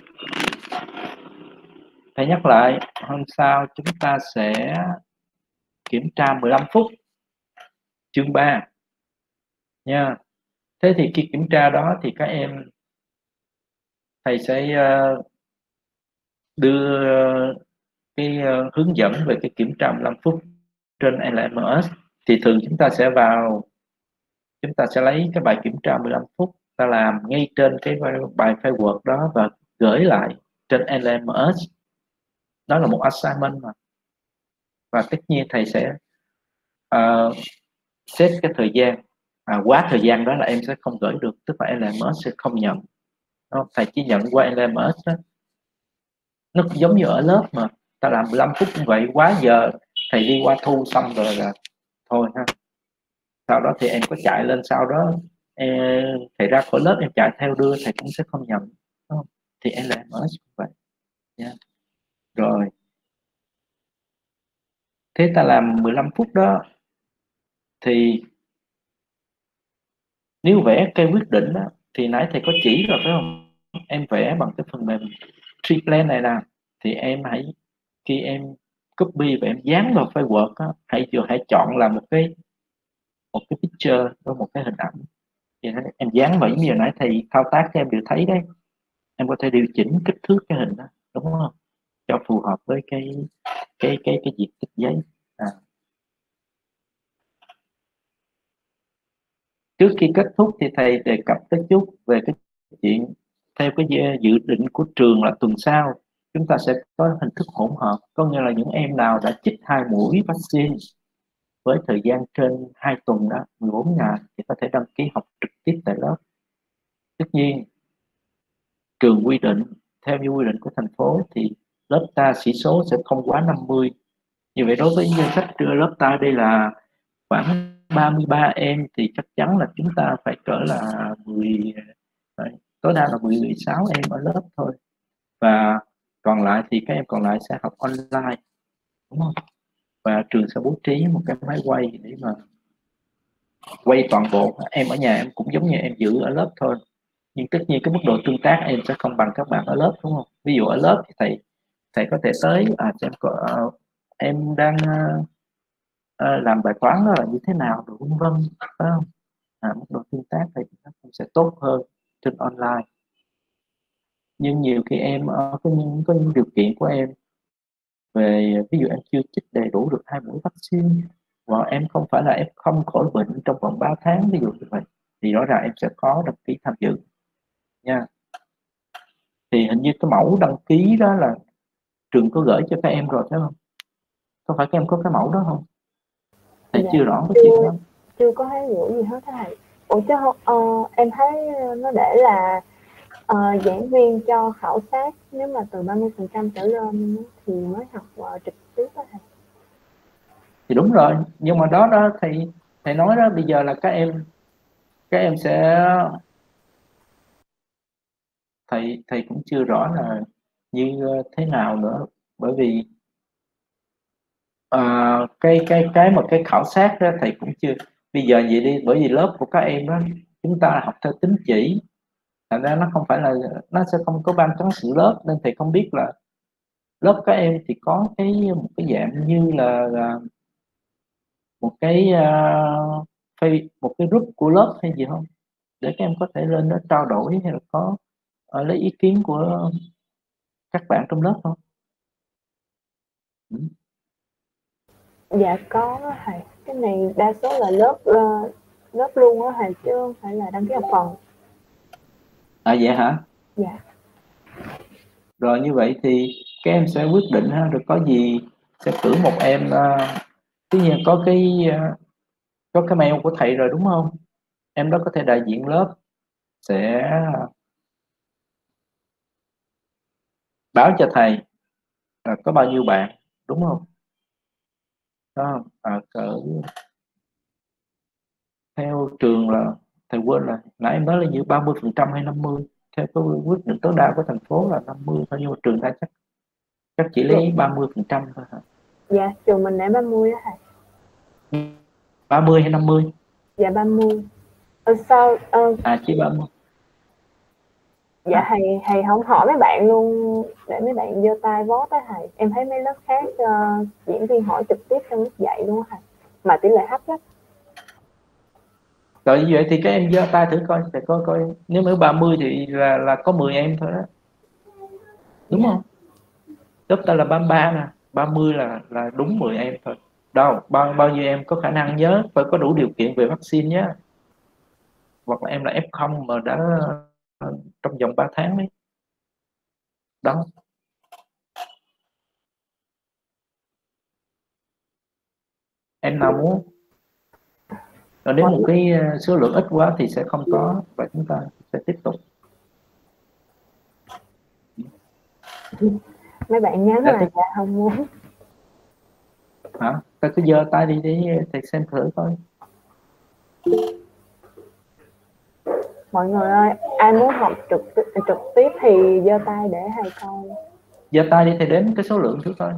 Thầy nhắc lại, hôm sau chúng ta sẽ kiểm tra mười lăm phút chương ba nha. Thế thì khi kiểm tra đó thì các em, thầy sẽ uh, đưa cái uh, hướng dẫn về cái kiểm tra mười lăm phút trên L M S. Thì thường chúng ta sẽ vào, chúng ta sẽ lấy cái bài kiểm tra mười lăm phút, ta làm ngay trên cái bài file Word đó và gửi lại trên L M S. Đó là một assignment mà. Và tất nhiên thầy sẽ uh, set cái thời gian, à, quá thời gian đó là em sẽ không gửi được, tức là L M S sẽ không nhận. Đó, thầy chỉ nhận qua L M S đó. Nó cũng giống như ở lớp mà ta làm mười lăm phút cũng vậy, quá giờ thầy đi qua thu xong rồi là thôi ha. Sau đó thì em có chạy lên sau đó em, thầy ra khỏi lớp em chạy theo đưa thầy cũng sẽ không nhận, đúng không? Thì L M S cũng vậy nha. Rồi thế ta làm mười lăm phút đó thì nếu vẽ cây quyết định đó, thì nãy thầy có chỉ rồi phải không? Em vẽ bằng cái phần mềm Triplan này nè, thì em hãy, khi em copy và em dán vào file Word đó, hãy vừa hãy chọn là một cái một cái picture, có một cái hình ảnh, thì em dán vào, giống như nãy thầy thao tác cho em đều thấy đấy. Em có thể điều chỉnh kích thước cái hình đó, đúng không, cho phù hợp với cái cái cái cái diện tích giấy. À. Trước khi kết thúc thì thầy đề cập tới chút về cái chuyện theo cái dự định của trường là tuần sau chúng ta sẽ có hình thức hỗn hợp, có nghĩa là những em nào đã chích hai mũi vaccine với thời gian trên hai tuần đó, mười bốn ngày, thì có thể đăng ký học trực tiếp tại lớp. Tất nhiên trường quy định, theo như quy định của thành phố thì lớp ta sĩ số sẽ không quá năm mươi. Như vậy đối với danh sách lớp ta đây là khoảng ba mươi ba em thì chắc chắn là chúng ta phải cỡ là mười, tối đa là mười sáu em ở lớp thôi, và còn lại thì các em còn lại sẽ học online, đúng không? Và trường sẽ bố trí một cái máy quay để mà quay toàn bộ. Em ở nhà em cũng giống như em giữ ở lớp thôi, nhưng tất nhiên cái mức độ tương tác em sẽ không bằng các bạn ở lớp, đúng không? Ví dụ ở lớp thì thầy thầy có thể tới à em có uh, em đang uh, uh, làm bài toán đó là như thế nào, rồi vân vân, phải không? À, mức độ tương tác thì nó cũng sẽ tốt hơn trên online. Nhưng nhiều khi em ở có những có những điều kiện của em về, ví dụ em chưa chích đầy đủ được hai mũi vaccine, và em không phải là em không khỏi bệnh trong vòng ba tháng, ví dụ như vậy, thì rõ ràng em sẽ có đăng ký tham dự nha. Thì hình như cái mẫu đăng ký đó là trường có gửi cho các em rồi phải không? Có phải các em có cái mẫu đó không? Thầy Dạ, chưa rõ cái chưa, chuyện đó. chưa có thấy gửi gì hết thầy. Ủa chứ uh, em thấy nó để là uh, giảng viên cho khảo sát nếu mà từ ba mươi phần trăm trở lên thì mới học uh, trực tiếp đó thầy. Thì đúng rồi, nhưng mà đó đó thầy thầy nói đó, bây giờ là các em các em sẽ, thầy thầy cũng chưa rõ là như thế nào nữa, bởi vì à, cái cái cái một cái khảo sát đó thầy cũng chưa. Bây giờ vậy đi, bởi vì lớp của các em đó chúng ta học theo tín chỉ, thành ra nó không phải là, nó sẽ không có ban cán sự lớp, nên thầy không biết là lớp các em thì có cái một cái dạng như là, là một cái uh, một cái group của lớp hay gì không, để các em có thể lên đó trao đổi, hay là có uh, lấy ý kiến của các bạn trong lớp không? Ừ. Dạ có á thầy, cái này đa số là lớp uh, lớp luôn á thầy chứ không phải là đăng ký học phần. À vậy hả? Dạ. Rồi như vậy thì các em sẽ quyết định ha, rồi có gì sẽ cử một em, uh, tất nhiên có cái uh, có cái mail của thầy rồi đúng không? Em đó có thể đại diện lớp sẽ báo cho thầy là có bao nhiêu bạn, đúng không? Đó, à, cỡ theo trường là thầy quên là nãy em nói là như ba mươi phần trăm hay năm mươi, theo cái quyết định tối đa của thành phố là năm mươi thôi, nhưng mà trường ta chắc chắc chỉ lấy ba mươi phần trăm thôi hả? Dạ, trường mình để ba mươi á thầy. ba mươi hay năm mươi? Dạ ba mươi. Ờ, sao ờ, À chỉ ba mươi. dạ À, thầy thầy không hỏi mấy bạn luôn để mấy bạn giơ tay vote á thầy. Em thấy mấy lớp khác uh, diễn viên hỏi trực tiếp trong lúc dạy luôn á thầy. Mà tỷ lệ thấp lắm. rồi như vậy thì các em giơ tay thử coi, để coi coi nếu mới ba mươi thì là là có mười em thôi đó, đúng Dạ. không? Lớp ta là ba mươi ba nè, ba mươi là là đúng mười em thôi. Đâu, bao bao nhiêu em có khả năng, nhớ phải có đủ điều kiện về vaccine nhé, hoặc là em là ép không mà đã trong vòng ba tháng đấy. Đó. Em nào muốn, rồi nếu Mọi một cái số lượng ít quá thì sẽ không có, và chúng ta sẽ tiếp tục. mấy bạn nhắn Để là tôi, dạ không muốn. hả? Ta cứ giơ tay đi để thầy xem thử coi. Mọi người ơi, ai muốn học trực trực tiếp thì giơ tay để thầy coi. Giơ tay đi thầy đếm cái số lượng thử coi.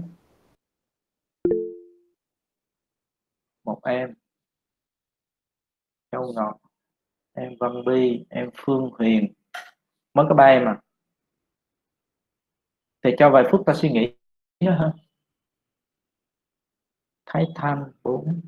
Một em Châu Ngọc, em Văn Bi, em Phương Huyền, mới có ba em à. Thầy cho vài phút ta suy nghĩ nhé ha. Thái Thanh bốn.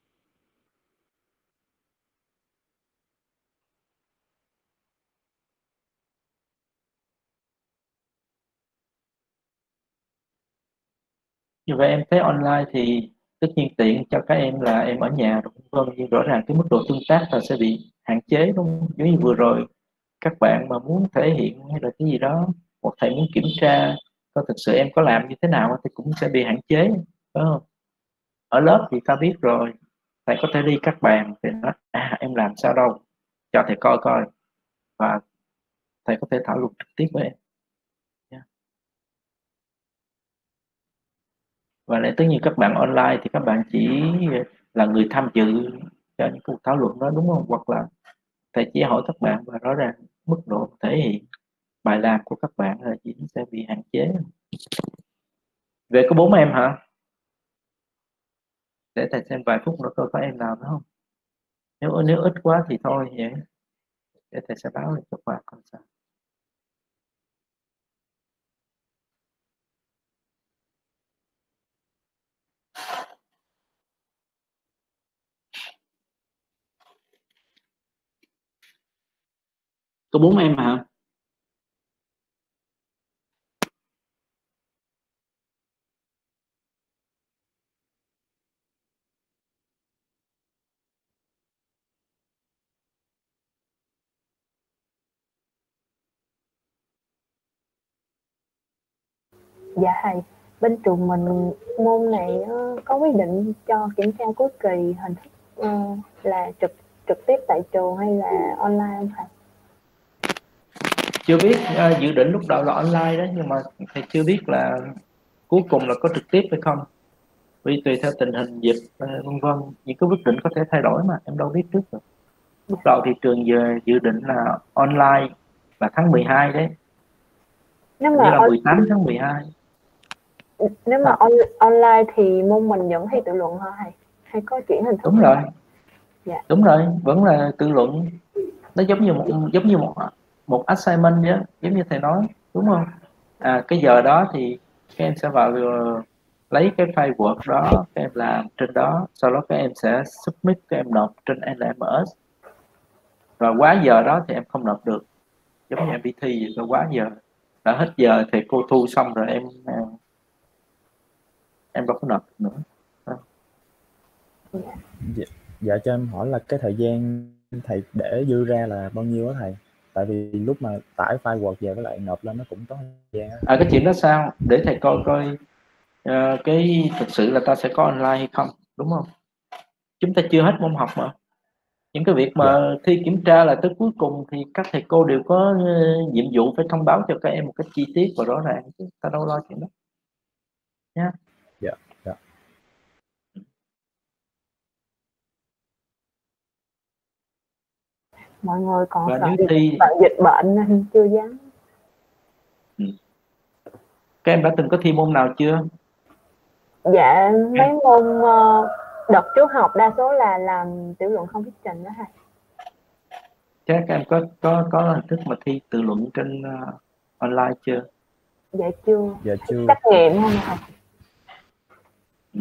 Như vậy em thấy online thì tất nhiên tiện cho các em là em ở nhà, vâng, nhưng rõ ràng cái mức độ tương tác là sẽ bị hạn chế, đúng không? Giống như vừa rồi các bạn mà muốn thể hiện hay là cái gì đó, một thầy muốn kiểm tra coi thực sự em có làm như thế nào thì cũng sẽ bị hạn chế, phải không? Ở lớp thì ta biết rồi, thầy có thể đi các bàn thì nói à em làm sao đâu, cho thầy coi coi, và thầy có thể thảo luận trực tiếp với em. Và lại tất nhiên các bạn online thì các bạn chỉ là người tham dự cho những cuộc thảo luận đó, đúng không? Hoặc là thầy chỉ hỏi các bạn, và rõ ràng mức độ thể hiện bài làm của các bạn là chỉ sẽ bị hạn chế. Về có bốn em hả? Để thầy xem vài phút nữa coi có em nào nữa không. Nếu nếu ít quá thì thôi vậy. Để thầy sẽ báo lên cho các bạn coi sao. Có bốn em hả? Dạ thầy, bên trường mình môn này uh, có quyết định cho kiểm tra cuối kỳ hình thức uh, là trực trực tiếp tại trường hay là online không thầy? Chưa biết, uh, dự định lúc đầu là online đó, nhưng mà thầy chưa biết là cuối cùng là có trực tiếp hay không, vì tùy theo tình hình dịch uh, vân vân, những cái quyết định có thể thay đổi mà em đâu biết trước được. Lúc đầu thì trường giờ dự định là online là tháng mười hai đấy, Nếu hình mà như là on, mười tám tháng mười hai. nếu mà À, on, online thì môn mình vẫn thi tự luận hả thầy? Hay có chuyển hình thức? đúng rồi, Dạ. đúng rồi, vẫn là tự luận. Nó giống như một giống như một một assignment nhé, giống như thầy nói, đúng không? À, cái giờ đó thì các em sẽ vào uh, lấy cái file Word đó, các em làm trên đó, sau đó các em sẽ submit, các em nộp trên L M S. Rồi quá giờ đó thì em không nộp được, giống như em đi thi vậy, quá giờ, đã hết giờ thì cô thu xong rồi em em đâu có nộp được nữa. Dạ. Dạ, dạ cho em hỏi là cái thời gian thầy để dư ra là bao nhiêu á thầy? Tại vì lúc mà tải file Word về với lại nộp lên nó cũng có thời gian á. À, cái chuyện đó sao? Để thầy coi coi uh, cái thực sự là ta sẽ có online hay không, đúng không? Chúng ta chưa hết môn học mà. Những cái việc mà Dạ. thi kiểm tra là tới cuối cùng thì các thầy cô đều có uh, nhiệm vụ phải thông báo cho các em một cách chi tiết và rõ ràng, chứ ta đâu lo chuyện đó nhá. Dạ, dạ. Mọi người còn Và sợ nếu dịch, thi sợ dịch bệnh nên chưa dám. ừ. Các em đã từng có thi môn nào chưa? Dạ mấy môn uh, đợt trước học đa số là làm tiểu luận không thuyết trình đó thầy. Các em có có có hình thức mà thi tự luận trên uh, online chưa? Dạ chưa. Dạ chưa. Trắc nghiệm không thầy? Ừ.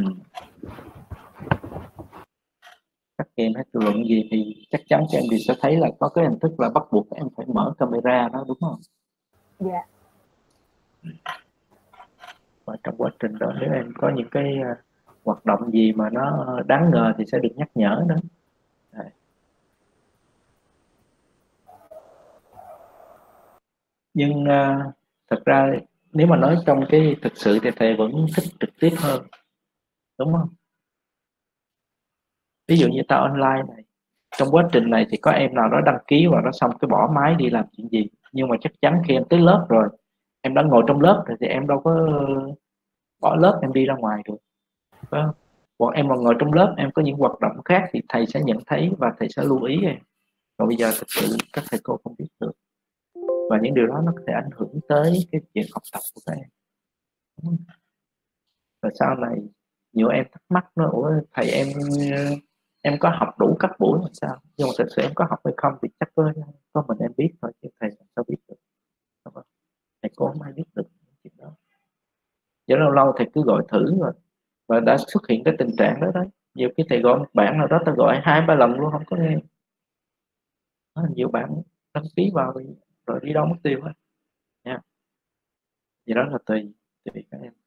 Các em hay tự luận gì thì chắc chắn các em thì sẽ thấy là có cái hình thức là bắt buộc các em phải mở camera đó, đúng không? Dạ. Và trong quá trình đó nếu em có những cái uh, hoạt động gì mà nó đáng ngờ thì sẽ được nhắc nhở nữa. Đấy. Nhưng uh, thật ra nếu mà nói trong cái thực sự thì thầy vẫn thích trực tiếp hơn, đúng không? Ví dụ như ta online này, trong quá trình này thì có em nào đó đăng ký và nó xong cái bỏ máy đi làm chuyện gì, nhưng mà chắc chắn khi em tới lớp rồi, em đã ngồi trong lớp rồi thì em đâu có bỏ lớp em đi ra ngoài được, phải không? Còn em mà ngồi trong lớp em có những hoạt động khác thì thầy sẽ nhận thấy và thầy sẽ lưu ý em. Còn bây giờ thực sự các thầy cô không biết được, và những điều đó nó có thể ảnh hưởng tới cái chuyện học tập của các em. Và sau này nhiều em thắc mắc nó, ủa thầy em em có học đủ các buổi làm sao, nhưng mà thực sự em có học hay không thì chắc có có mình em biết thôi, chứ thầy làm sao biết được, đúng không? Thầy cô không ai biết được chuyện đó. Chứ lâu lâu thầy cứ gọi thử rồi và đã xuất hiện cái tình trạng đó đấy. Nhiều khi thầy gọi một bạn nào đó ta gọi hai ba lần luôn không có nghe. Đó, nhiều bạn đăng ký vào rồi, rồi đi đâu mất tiêu hết nha. Vậy đó là tùy tùy các em.